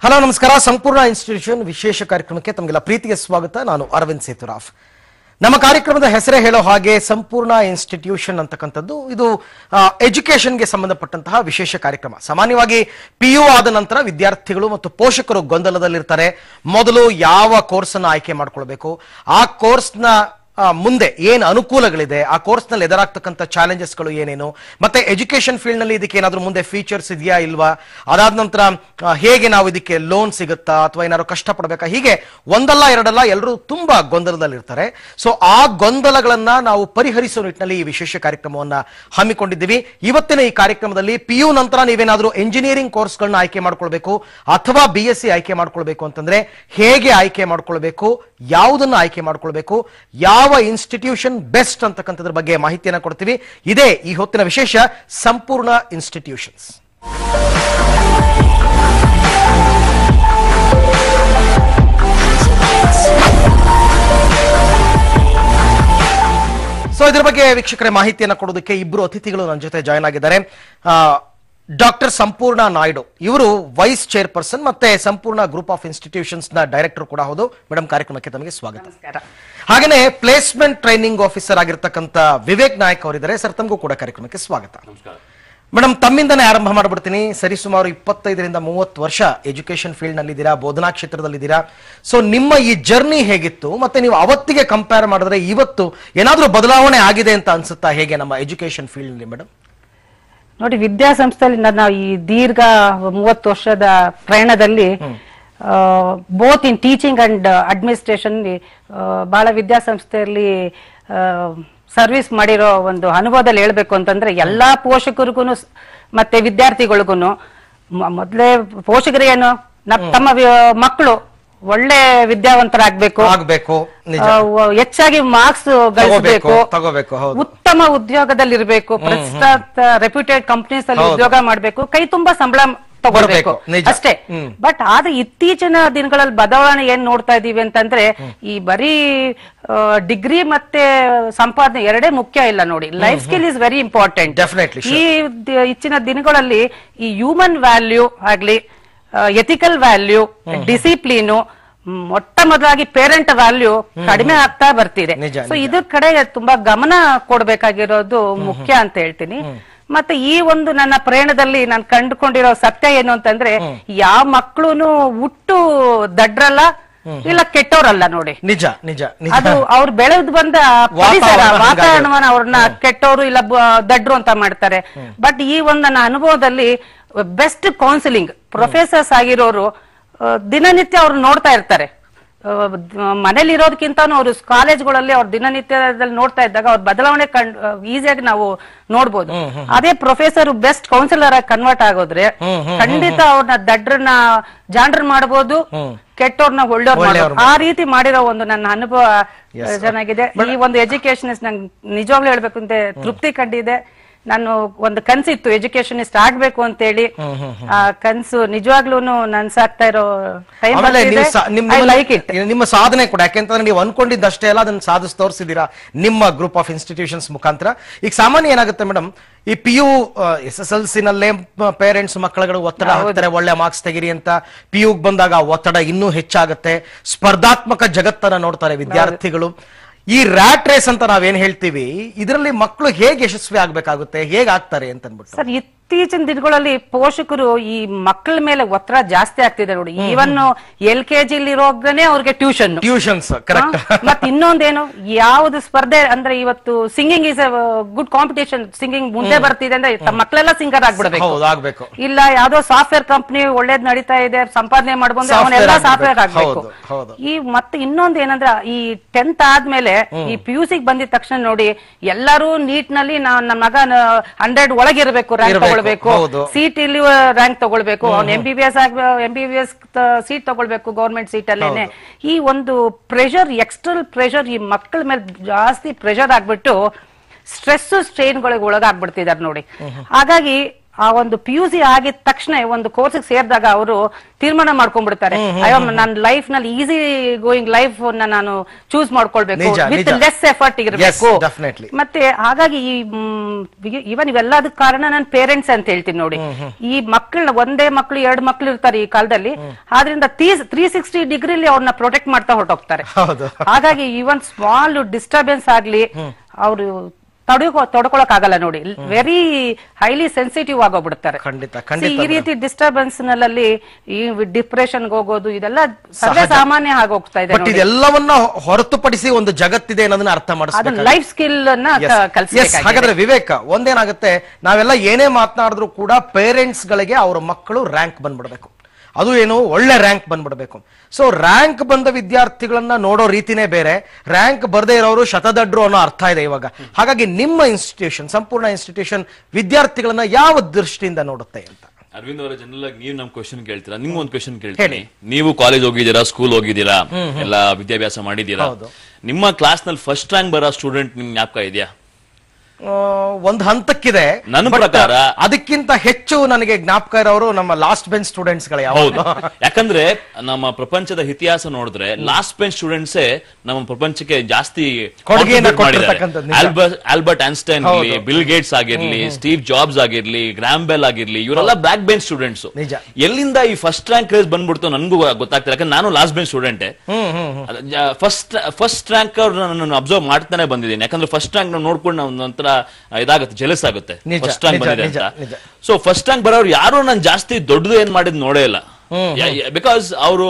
Hello ನಮಸ್ಕಾರ. ಸಂಪೂರ್ಣ institution ವಿಶೇಷ ಕಾರ್ಯಕ್ರಮಕ್ಕೆ ತಮಗೆಲ್ಲ ಪ್ರೀತಿಗೆ ಸ್ವಾಗತ. ನಾನು ಅರವಿಂದ್ ಸೇತುರಾವ್. ನಮ್ಮ ಕಾರ್ಯಕ್ರಮದ ಹೆಸರೇ ಹೇಳೋ ಹಾಗೆ ಸಂಪೂರ್ಣ ಇನ್ಸ್ಟಿಟ್ಯೂಷನ್ ಅಂತಕ್ಕಂಥದ್ದು ಇದು ಎಜುಕೇಷನ್ಗೆ ಸಂಬಂಧಪಟ್ಟಂತಹ ವಿಶೇಷ ಕಾರ್ಯಕ್ರಮ. ಸಾಮಾನ್ಯವಾಗಿ PU ಆದ ನಂತರ ವಿದ್ಯಾರ್ಥಿಗಳು ಮತ್ತು ಪೋಷಕರು ಗೊಂದಲದಲ್ಲಿರ್ತಾರೆ. ಮೊದಲು ಯಾವ ಕೋರ್ಸನ್ನು ಆಯ್ಕೆ ಮಾಡ್ಕೊಳ್ಬೇಕು, ಆ ಕೋರ್ಸ್ನ ಮುಂದೆ ಏನು ಅನುಕೂಲಗಳಿದೆ, ಆ ಕೋರ್ಸ್ನಲ್ಲಿ ಎದುರಾಗ್ತಕ್ಕಂಥ ಚಾಲೆಂಜಸ್ಗಳು ಏನೇನು, ಮತ್ತೆ ಎಜುಕೇಶನ್ ಫೀಲ್ಡ್ ನಲ್ಲಿ ಇದಕ್ಕೆ ಏನಾದರೂ ಮುಂದೆ ಫೀಚರ್ಸ್ ಇದೆಯಾ ಇಲ್ವಾ, ಅದಾದ ನಂತರ ಹೇಗೆ ನಾವು ಇದಕ್ಕೆ ಲೋನ್ ಸಿಗುತ್ತಾ ಅಥವಾ ಏನಾದ್ರು ಕಷ್ಟಪಡಬೇಕಾ, ಹೀಗೆ ಒಂದಲ್ಲ ಎರಡಲ್ಲ ಎಲ್ಲರೂ ತುಂಬಾ ಗೊಂದಲದಲ್ಲಿರ್ತಾರೆ. ಸೊ ಆ ಗೊಂದಲಗಳನ್ನ ನಾವು ಪರಿಹರಿಸೋ ನಿಟ್ಟಿನಲ್ಲಿ ಈ ವಿಶೇಷ ಕಾರ್ಯಕ್ರಮವನ್ನ ಹಮ್ಮಿಕೊಂಡಿದ್ದೀವಿ. ಇವತ್ತಿನ ಈ ಕಾರ್ಯಕ್ರಮದಲ್ಲಿ PU ನಂತರ ನೀವೇನಾದ್ರೂ ಎಂಜಿನಿಯರಿಂಗ್ ಕೋರ್ಸ್ಗಳನ್ನ ಆಯ್ಕೆ ಮಾಡ್ಕೊಳ್ಬೇಕು ಅಥವಾ BSc ಆಯ್ಕೆ ಮಾಡ್ಕೊಳ್ಬೇಕು ಅಂತಂದ್ರೆ ಹೇಗೆ ಆಯ್ಕೆ ಮಾಡ್ಕೊಳ್ಬೇಕು, ಯಾವುದನ್ನ ಆಯ್ಕೆ ಮಾಡ್ಕೊಳ್ಬೇಕು, ಯಾವ ಇನ್ಸ್ಟಿಟ್ಯೂಷನ್ ಬೆಸ್ಟ್ ಅಂತಕ್ಕಂಥದ್ರ ಬಗ್ಗೆ ಮಾಹಿತಿಯನ್ನು ಕೊಡ್ತೀವಿ. ಇದೇ ಈ ಹೊತ್ತಿನ ವಿಶೇಷ ಸಂಪೂರ್ಣ ಇನ್ಸ್ಟಿಟ್ಯೂಷನ್ಸ್. ಸೊ ಇದ್ರ ಬಗ್ಗೆ ವೀಕ್ಷಕರೇ ಮಾಹಿತಿಯನ್ನು ಕೊಡೋದಕ್ಕೆ ಇಬ್ಬರು ಅತಿಥಿಗಳು ನನ್ನ ಜೊತೆ ಜಾಯ್ನ್ ಆಗಿದ್ದಾರೆ. ಡಾಕ್ಟರ್ ಸಂಪೂರ್ಣ ನಾಯ್ಡು, ಇವರು ವೈಸ್ ಚೇರ್ಪರ್ಸನ್ ಮತ್ತೆ ಸಂಪೂರ್ಣ ಗ್ರೂಪ್ ಆಫ್ ಇನ್ಸ್ಟಿಟ್ಯೂಷನ್ಸ್ ನ ಡೈರೆಕ್ಟರ್ ಕೂಡ ಹೌದು. ಮೇಡಮ್, ಕಾರ್ಯಕ್ರಮಕ್ಕೆ ತಮಗೆ ಸ್ವಾಗತ. ಹಾಗೇನೆ ಪ್ಲೇಸ್ಮೆಂಟ್ ಟ್ರೈನಿಂಗ್ ಆಫೀಸರ್ ಆಗಿರ್ತಕ್ಕಂಥ ವಿವೇಕ್ ನಾಯಕ್ ಅವರಿದ್ದಾರೆ. ಸರ್, ತಮಗೂ ಕೂಡ ಕಾರ್ಯಕ್ರಮಕ್ಕೆ ಸ್ವಾಗತ. ಮೇಡಮ್, ತಮ್ಮಿಂದನೇ ಆರಂಭ ಮಾಡ್ಬಿಡ್ತೀನಿ. ಸರಿಸುಮಾರು 25ರಿಂದ 30 ವರ್ಷ ಎಜುಕೇಶನ್ ಫೀಲ್ಡ್ ನಲ್ಲಿ ಇದ್ದೀರಾ, ಬೋಧನಾ ಕ್ಷೇತ್ರದಲ್ಲಿದ್ದೀರಾ. ಸೊ ನಿಮ್ಮ ಈ ಜರ್ನಿ ಹೇಗಿತ್ತು, ಮತ್ತೆ ನೀವು ಅವತ್ತಿಗೆ ಕಂಪೇರ್ ಮಾಡಿದ್ರೆ ಇವತ್ತು ಏನಾದ್ರೂ ಬದಲಾವಣೆ ಆಗಿದೆ ಅಂತ ಅನ್ಸುತ್ತಾ ಹೇಗೆ ನಮ್ಮ ಎಜುಕೇಶನ್ ಫೀಲ್ಡ್ ನಲ್ಲಿ? ಮೇಡಮ್ ನೋಡಿ, ವಿದ್ಯಾಸಂಸ್ಥೆಯಲ್ಲಿ ನನ್ನ ಈ ದೀರ್ಘ 30 ವರ್ಷದ ಪ್ರಯಾಣದಲ್ಲಿ both in teaching and administration ಬಹಳ ವಿದ್ಯಾಸಂಸ್ಥೆಯಲ್ಲಿ ಸರ್ವಿಸ್ ಮಾಡಿರೋ ಒಂದು ಅನುಭವದಲ್ಲಿ ಹೇಳ್ಬೇಕು ಅಂತಂದ್ರೆ ಎಲ್ಲಾ ಪೋಷಕರಿಗೂ ಮತ್ತೆ ವಿದ್ಯಾರ್ಥಿಗಳಿಗೂ ಮೊದಲೇ ಪೋಷಕರಿಗೇನು ತಮ್ಮ ಮಕ್ಕಳು ಒಳ್ಳೆ ವಿದ್ಯಾವಂತರಾಗಬೇಕು, ಹೆಚ್ಚಾಗಿ ಮಾರ್ಕ್ಸ್ ಗಳಿಸಬೇಕು, ಉತ್ತಮ ಉದ್ಯೋಗದಲ್ಲಿರ್ಬೇಕು, ಪ್ರತಿಷ್ಠಿತ ರೆಪ್ಯೂಟೆಡ್ ಕಂಪನೀಸ್ ಅಲ್ಲಿ ಉದ್ಯೋಗ ಮಾಡಬೇಕು, ಕೈ ತುಂಬಾ ಸಂಬಳ ತಗೊಳ್ಬೇಕು ಅಷ್ಟೇ. ಬಟ್ ಆದ್ರೆ ಇತ್ತೀಚಿನ ದಿನಗಳಲ್ಲಿ ಬದಲಾವಣೆ ಏನ್ ನೋಡ್ತಾ ಇದೀವಿ ಅಂತಂದ್ರೆ ಈ ಬರೀ ಡಿಗ್ರಿ ಮತ್ತೆ ಸಂಪಾದನೆ ಎರಡೇ ಮುಖ್ಯ ಇಲ್ಲ ನೋಡಿ. Life skill is very important. ಈ ಇಚ್ಚಿನ ದಿನಗಳಲ್ಲಿ ಈ ಹ್ಯೂಮನ್ ವ್ಯಾಲ್ಯೂ ಆಗ್ಲಿ, ಎಥಿಕಲ್ ವ್ಯಾಲ್ಯೂ, ಡಿಸಿಪ್ಲಿನು, ಮೊಟ್ಟ ಮೊದಲಾಗಿ ಪೇರೆಂಟ್ ವ್ಯಾಲ್ಯೂ ಕಡಿಮೆ ಆಗ್ತಾ ಬರ್ತಿದೆ. ಸೊ ಇದ್ರ ಕಡೆ ತುಂಬಾ ಗಮನ ಕೊಡ್ಬೇಕಾಗಿರೋದು ಮುಖ್ಯ ಅಂತ ಹೇಳ್ತೀನಿ. ಮತ್ತೆ ಈ ಒಂದು ನನ್ನ ಪ್ರಯಾಣದಲ್ಲಿ ನಾನು ಕಂಡುಕೊಂಡಿರೋ ಸತ್ಯ ಏನು ಅಂತಂದ್ರೆ ಯಾವ ಮಕ್ಕಳು ಹುಟ್ಟು ದಡ್ರಲ್ಲ ಇಲ್ಲ ಕೆಟ್ಟವ್ರಲ್ಲ ನೋಡಿ. ನಿಜ ನಿಜ. ಅದು ಅವ್ರು ಬೆಳೆದು ಬಂದ ಪರಿಸರ ವಾತಾವರಣವನ್ನ ಅವ್ರನ್ನ ಕೆಟ್ಟವರು ಇಲ್ಲ ದಡ್ರು ಅಂತ ಮಾಡ್ತಾರೆ. ಬಟ್ ಈ ಒಂದು ನನ್ನ ಅನುಭವದಲ್ಲಿ ಬೆಸ್ಟ್ ಕೌನ್ಸಿಲಿಂಗ್ ಪ್ರೊಫೆಸರ್ಸ್ ಆಗಿರೋರು ದಿನನಿತ್ಯ ಅವ್ರು ನೋಡ್ತಾ ಇರ್ತಾರೆ. ಮನೇಲಿ ಇರೋದಕ್ಕಿಂತ ಅವ್ರು ಕಾಲೇಜ್ಗಳಲ್ಲಿ ಅವ್ರ ದಿನನಿತ್ಯದಲ್ಲಿ ನೋಡ್ತಾ ಇದ್ದಾಗ ಅವ್ರ ಬದಲಾವಣೆ ಈಸಿಯಾಗಿ ನಾವು ನೋಡ್ಬೋದು. ಅದೇ ಪ್ರೊಫೆಸರ್ ಬೆಸ್ಟ್ ಕೌನ್ಸಿಲರ್ ಆಗಿ ಕನ್ವರ್ಟ್ ಆಗೋದ್ರೆ ಖಂಡಿತ ಅವ್ರನ್ನ ದಡ್ರನ್ನ ಜಾಂಡ್ರ ಮಾಡಬಹುದು, ಕೆಟ್ಟವ್ರನ್ನ ಒಳ್ಳೆಯವ್ರು ಮಾಡಬಹುದು. ಆ ರೀತಿ ಮಾಡಿರೋ ಒಂದು ನನ್ನ ಅನುಭವ ಚೆನ್ನಾಗಿದೆ. ಈ ಒಂದು ಎಜುಕೇಶನ್ ನಂಗೆ ನಿಜವಾಗ್ಲೂ ಹೇಳ್ಬೇಕು ಅಂತ ತೃಪ್ತಿ ಕಂಡಿದೆ. ನಾನು ಒಂದು ಕನ್ಸಿತ್ತು ಎಜುಕೇಶನಿಸ್ಟ್ ಆಗ್ಬೇಕು ಅಂತ ಹೇಳಿ. ಆ ಕನ್ಸು ನಿಜವಾಗ್ಲೂ ನನ್ಸಾಗ್ತಾ ಇರೋ ಟೈಮ್. ನಿಮ್ಮ ಸಾಧನೆ ಕೂಡ ಯಾಕೆಂತಂದ್ರೆ ನೀವು ಅನ್ಕೊಂಡಿದ್ದಷ್ಟೇ ಅಲ್ಲ, ಅದನ್ನ ಸಾಧಿಸಿ ತೋರಿಸಿದೀರಾ ನಿಮ್ಮ ಗ್ರೂಪ್ ಆಫ್ ಇನ್ಸ್ಟಿಟ್ಯೂಷನ್ಸ್ ಮುಖಾಂತರ. ಈಗ ಸಾಮಾನ್ಯ ಏನಾಗುತ್ತೆ ಮೇಡಮ್, ಈ PU SSLC ನಲ್ಲೇ ಪೇರೆಂಟ್ಸ್ ಮಕ್ಕಳುಗಳು ಒತ್ತಡ ಹಾಕ್ತಾರೆ, ಒಳ್ಳೆ ಮಾರ್ಕ್ಸ್ ತೆಗಿರಿ ಅಂತ. PU ಬಂದಾಗ ಒತ್ತಡ ಇನ್ನೂ ಹೆಚ್ಚಾಗುತ್ತೆ. ಸ್ಪರ್ಧಾತ್ಮಕ ಜಗತ್ತನ್ನ ನೋಡ್ತಾರೆ ವಿದ್ಯಾರ್ಥಿಗಳು. ಈ ರ್ಯಾಟ್ ರೇಸ್ ಅಂತ ನಾವೇನ್ ಹೇಳ್ತೀವಿ, ಇದರಲ್ಲಿ ಮಕ್ಕಳು ಹೇಗೆ ಯಶಸ್ವಿ ಆಗ್ಬೇಕಾಗುತ್ತೆ, ಹೇಗೆ ಆಗ್ತಾರೆ ಅಂತ ಅನ್ಬಿಟ್ಟು. ಸರ್, ಇತ್ತೀಚಿನ ದಿನಗಳಲ್ಲಿ ಪೋಷಕರು ಈ ಮಕ್ಕಳ ಮೇಲೆ ಒತ್ತಡ ಜಾಸ್ತಿ ಆಗ್ತಿದೆ ನೋಡಿ. ಈವನ್ LKG ಇರೋಗ್ದೇ ಅವ್ರಿಗೆ ಟ್ಯೂಷನ್ಸ್ ಮತ್ತೆ ಇನ್ನೊಂದೇನು ಯಾವ್ದು ಸ್ಪರ್ಧೆ ಅಂದ್ರೆ ಇವತ್ತು singing is good competition, singing ಮುಂದೆ ಬರ್ತಿದೆ ಅಂದ್ರೆ ತಮ್ಮ ಮಕ್ಕಳೆಲ್ಲ ಸಿಂಗರ್ ಆಗ್ಬಿಡಬೇಕು. ಇಲ್ಲ ಯಾವ್ದೋ ಸಾಫ್ಟ್ವೇರ್ ಕಂಪನಿ ಒಳ್ಳೇದ್ ನಡೀತಾ ಇದೆ, ಸಂಪಾದನೆ ಮಾಡ್ಬಂದ್ರೆ ಅವನ್ನೆಲ್ಲ ಸಾಫ್ಟ್ವೇರ್ ಆಗ್ಬೇಕು. ಈ ಮತ್ತೆ ಇನ್ನೊಂದು ಏನಂದ್ರೆ ಈ 10th ಆದ್ಮೇಲೆ ಈ PUC ಬಂದಿದ ತಕ್ಷಣ ನೋಡಿ ಎಲ್ಲರೂ ನೀಟ್ ನಲ್ಲಿ ನನ್ನ ಮಗ 100 ಒಳಗಿರ್ಬೇಕು, ರ್ಯಾಂಕ್ ತಗೊಳ್ಬೇಕು, ಸೀಟ್ ಇಲ್ಲಿ ರ್ಯಾಂಕ್ ತಗೊಳ್ಬೇಕು, ಅವ್ನು MBBS ಸೀಟ್ ತಗೊಳ್ಬೇಕು ಗೌರ್ಮೆಂಟ್ ಸೀಟ್ ಅಲ್ಲೇನೆ. ಈ ಒಂದು ಪ್ರೆಷರ್, ಎಕ್ಸ್ಟರ್ನಲ್ ಪ್ರೆಷರ್ ಈ ಮಕ್ಕಳ ಮೇಲೆ ಜಾಸ್ತಿ ಪ್ರೆಷರ್ ಆಗ್ಬಿಟ್ಟು ಸ್ಟ್ರೆಸ್ ಸ್ಟ್ರೈನ್ ಗಳಿಗೆ ಒಳಗಾಗ್ಬಿಡ್ತಿದಾರೆ ನೋಡಿ. ಹಾಗಾಗಿ ಆ ಒಂದು PUC ಆಗಿದ ತಕ್ಷಣ ಒಂದು ಕೋರ್ಸ್ ಸೇರಿದಾಗ ಅವರು ತೀರ್ಮಾನ ಮಾಡ್ಕೊಂಡ್ಬಿಡ್ತಾರೆ, ಅಯ್ಯೋ ನನ್ನ ಲೈಫ್ ನಲ್ಲಿ ಈಸಿ ಗೋಯಿಂಗ್ ಲೈಫ್ ನಾನು ಚೂಸ್ ಮಾಡ್ಕೊಳ್ಬೇಕು, ವಿತ್ ಲೆಸ್ ಎಫರ್ಟ್ ಇರಬೇಕು. ಮತ್ತೆ ಹಾಗಾಗಿ ಇವನ್ ಇವೆಲ್ಲದಕ್ಕೆ ಕಾರಣ ನನ್ನ ಪೇರೆಂಟ್ಸ್ ಅಂತ ಹೇಳ್ತೀನಿ ನೋಡಿ. ಈ ಮಕ್ಕಳನ್ನ ಒಂದೇ ಮಕ್ಳು 2 ಮಕ್ಳು ಇರ್ತಾರೆ ಈ ಕಾಲದಲ್ಲಿ, ಆದ್ರಿಂದ 360 ಡಿಗ್ರಿಲಿ ಅವ್ರನ್ನ ಪ್ರೊಟೆಕ್ಟ್ ಮಾಡ್ತಾ ಹೊರಟೋಗ್ತಾರೆ. ಹಾಗಾಗಿ ಇವನ್ ಸ್ಮಾಲ್ ಡಿಸ್ಟರ್ಬೆನ್ಸ್ ಆಗ್ಲಿ ಅವರು ತೊಡ್ಕೊಳಕ್ ಆಗಲ್ಲ ನೋಡಿ, ವೆರಿ ಹೈಲಿ ಸೆನ್ಸಿಟಿವ್ ಆಗೋಗ್ಬಿಡ್ತಾರೆ. ಈ ರೀತಿ ಡಿಸ್ಟರ್ಬೆನ್ಸ್ ನಲ್ಲಿ ಈ ಡಿಪ್ರೆಷನ್ ಹೋಗೋದು ಇದೆಲ್ಲ ಸರ್ವೇ ಸಾಮಾನ್ಯ ಆಗೋಗ್ತಾ ಇದೆ. ಇದೆಲ್ಲವನ್ನ ಹೊರತುಪಡಿಸಿ ಒಂದು ಜಗತ್ತಿದೆ ಅನ್ನೋದನ್ನ ಅರ್ಥ ಮಾಡಿಸ್ಬೇಕು, ಲೈಫ್ ಸ್ಕಿಲ್ ಅನ್ನ ಕಲಿಸಬೇಕು. ಹಾಗಾದ್ರೆ ವಿವೇಕ, ಒಂದೇನಾಗುತ್ತೆ, ನಾವೆಲ್ಲ ಏನೇ ಮಾತನಾಡಿದ್ರು ಕೂಡ ಪೇರೆಂಟ್ಸ್ ಗಳಿಗೆ ಅವ್ರ ಮಕ್ಕಳು ರ್ಯಾಂಕ್ ಬಂದ್ಬಿಡ್ಬೇಕು, ಅದು ಏನು ಒಳ್ಳೆ ರ್ಯಾಂಕ್ ಬಂದ್ಬಿಡ್ಬೇಕು. ಸೊ ರ್ಯಾಂಕ್ ಬಂದ ವಿದ್ಯಾರ್ಥಿಗಳನ್ನ ನೋಡೋ ರೀತಿನೇ ಬೇರೆ, ರ್ಯಾಂಕ್ ಬರ್ದೇ ಇರೋರು ಶತದಡ್ರು ಅನ್ನೋ ಅರ್ಥ ಇದೆ ಇವಾಗ. ಹಾಗಾಗಿ ನಿಮ್ಮ ಇನ್ಸ್ಟಿಟ್ಯೂಷನ್, ಸಂಪೂರ್ಣ ಇನ್ಸ್ಟಿಟ್ಯೂಷನ್ ವಿದ್ಯಾರ್ಥಿಗಳನ್ನ ಯಾವ ದೃಷ್ಟಿಯಿಂದ ನೋಡುತ್ತೆ ಅಂತ? ಅರವಿಂದ್ ಅವರ ಜನರಲ್ ಆಗಿ ನೀವು ನಮ್ ಕ್ವಶನ್ ಕೇಳ್ತೀರಾ, ನಿಮ್ಗೆ ಒಂದು ಕ್ವಶನ್ ಕೇಳ್ತೀನಿ. ನೀವು ಕಾಲೇಜ್ ಹೋಗಿದ್ದೀರಾ, ಸ್ಕೂಲ್ ಹೋಗಿದ್ದೀರಾ, ಎಲ್ಲ ವಿದ್ಯಾಭ್ಯಾಸ ಮಾಡಿದ್ದೀರಾ. ನಿಮ್ಮ ಕ್ಲಾಸ್ ನಲ್ಲಿ ಫಸ್ಟ್ ರ್ಯಾಂಕ್ ಬರೋ ಸ್ಟೂಡೆಂಟ್ ನಿಮ್ಗೆ ಜ್ಞಾಪಕ ಇದೆಯಾ? ಒಂದು ಹಂತಕ್ಕಿದೆ, ನನ್ನ ಪ್ರಕಾರ ಅದಕ್ಕಿಂತ ಹೆಚ್ಚು ನನಗೆ ಜ್ಞಾಪಕ ಇರೋರು ನಮ್ಮ ಲಾಸ್ಟ್ ಬೆಂಚ್ ಸ್ಟೂಡೆಂಟ್ಸ್ ಗಳೇ. ಯಾಕಂದ್ರೆ ನಮ್ಮ ಪ್ರಪಂಚದ ಇತಿಹಾಸ ನೋಡಿದ್ರೆ ಲಾಸ್ಟ್ ಬೆಂಚ್ ಸ್ಟೂಡೆಂಟ್ಸ್ ನಮ್ಮ ಪ್ರಪಂಚಕ್ಕೆ ಜಾಸ್ತಿ ಕೊಡುಗೆಯನ್ನು ಆಲ್ಬರ್ಟ್ ಐನ್ಸ್ಟೈನ್ ಆಗಿರ್ಲಿ, ಬಿಲ್ ಗೇಟ್ಸ್ ಆಗಿರ್ಲಿ, ಸ್ಟೀವ್ ಜಾಬ್ಸ್ ಆಗಿರ್ಲಿ, ಗ್ರಾಮ್ ಬೆಲ್ ಆಗಿರ್ಲಿ, ಇವರೆಲ್ಲ ಬ್ಯಾಕ್ ಬೆಂಚ್ ಸ್ಟೂಡೆಂಟ್ಸ್. ಎಲ್ಲಿಂದ ಈ ಫಸ್ಟ್ ರ್ಯಾಂಕ್ ರೇಸ್ ಬಂದ್ಬಿಡ್ತು ನನ್ಗೂ ಗೊತ್ತಾಗ್ತಿಲ್ಲ, ಯಾಕಂದ್ರೆ ನಾನು last bench student. First rank ನಾನು ಅಬ್ಸರ್ವ್ ಮಾಡ್ತಾನೆ ಬಂದಿದ್ದೀನಿ, ಯಾಕಂದ್ರೆ ಫಸ್ಟ್ ರ್ಯಾಂಕ್ ನೋಡ್ಕೊಂಡು ನಾವು ಒಂಥರ ಇದಾಗುತ್ತೆ, ಜೆಲಸ್ ಆಗುತ್ತೆ ಫಸ್ಟ್ ರ್ಯಾಂಕ್ ಬಂದಿದೆ ಅಂತ. ಸೊ ಫಸ್ಟ್ ರ್ಯಾಂಕ್ ಬರೋರು ಯಾರು ನಾನು ಜಾಸ್ತಿ ದೊಡ್ಡದು ಏನ್ ಮಾಡಿದ್ ನೋಡೇ ಇಲ್ಲ, ಬಿಕಾಸ್ ಅವರು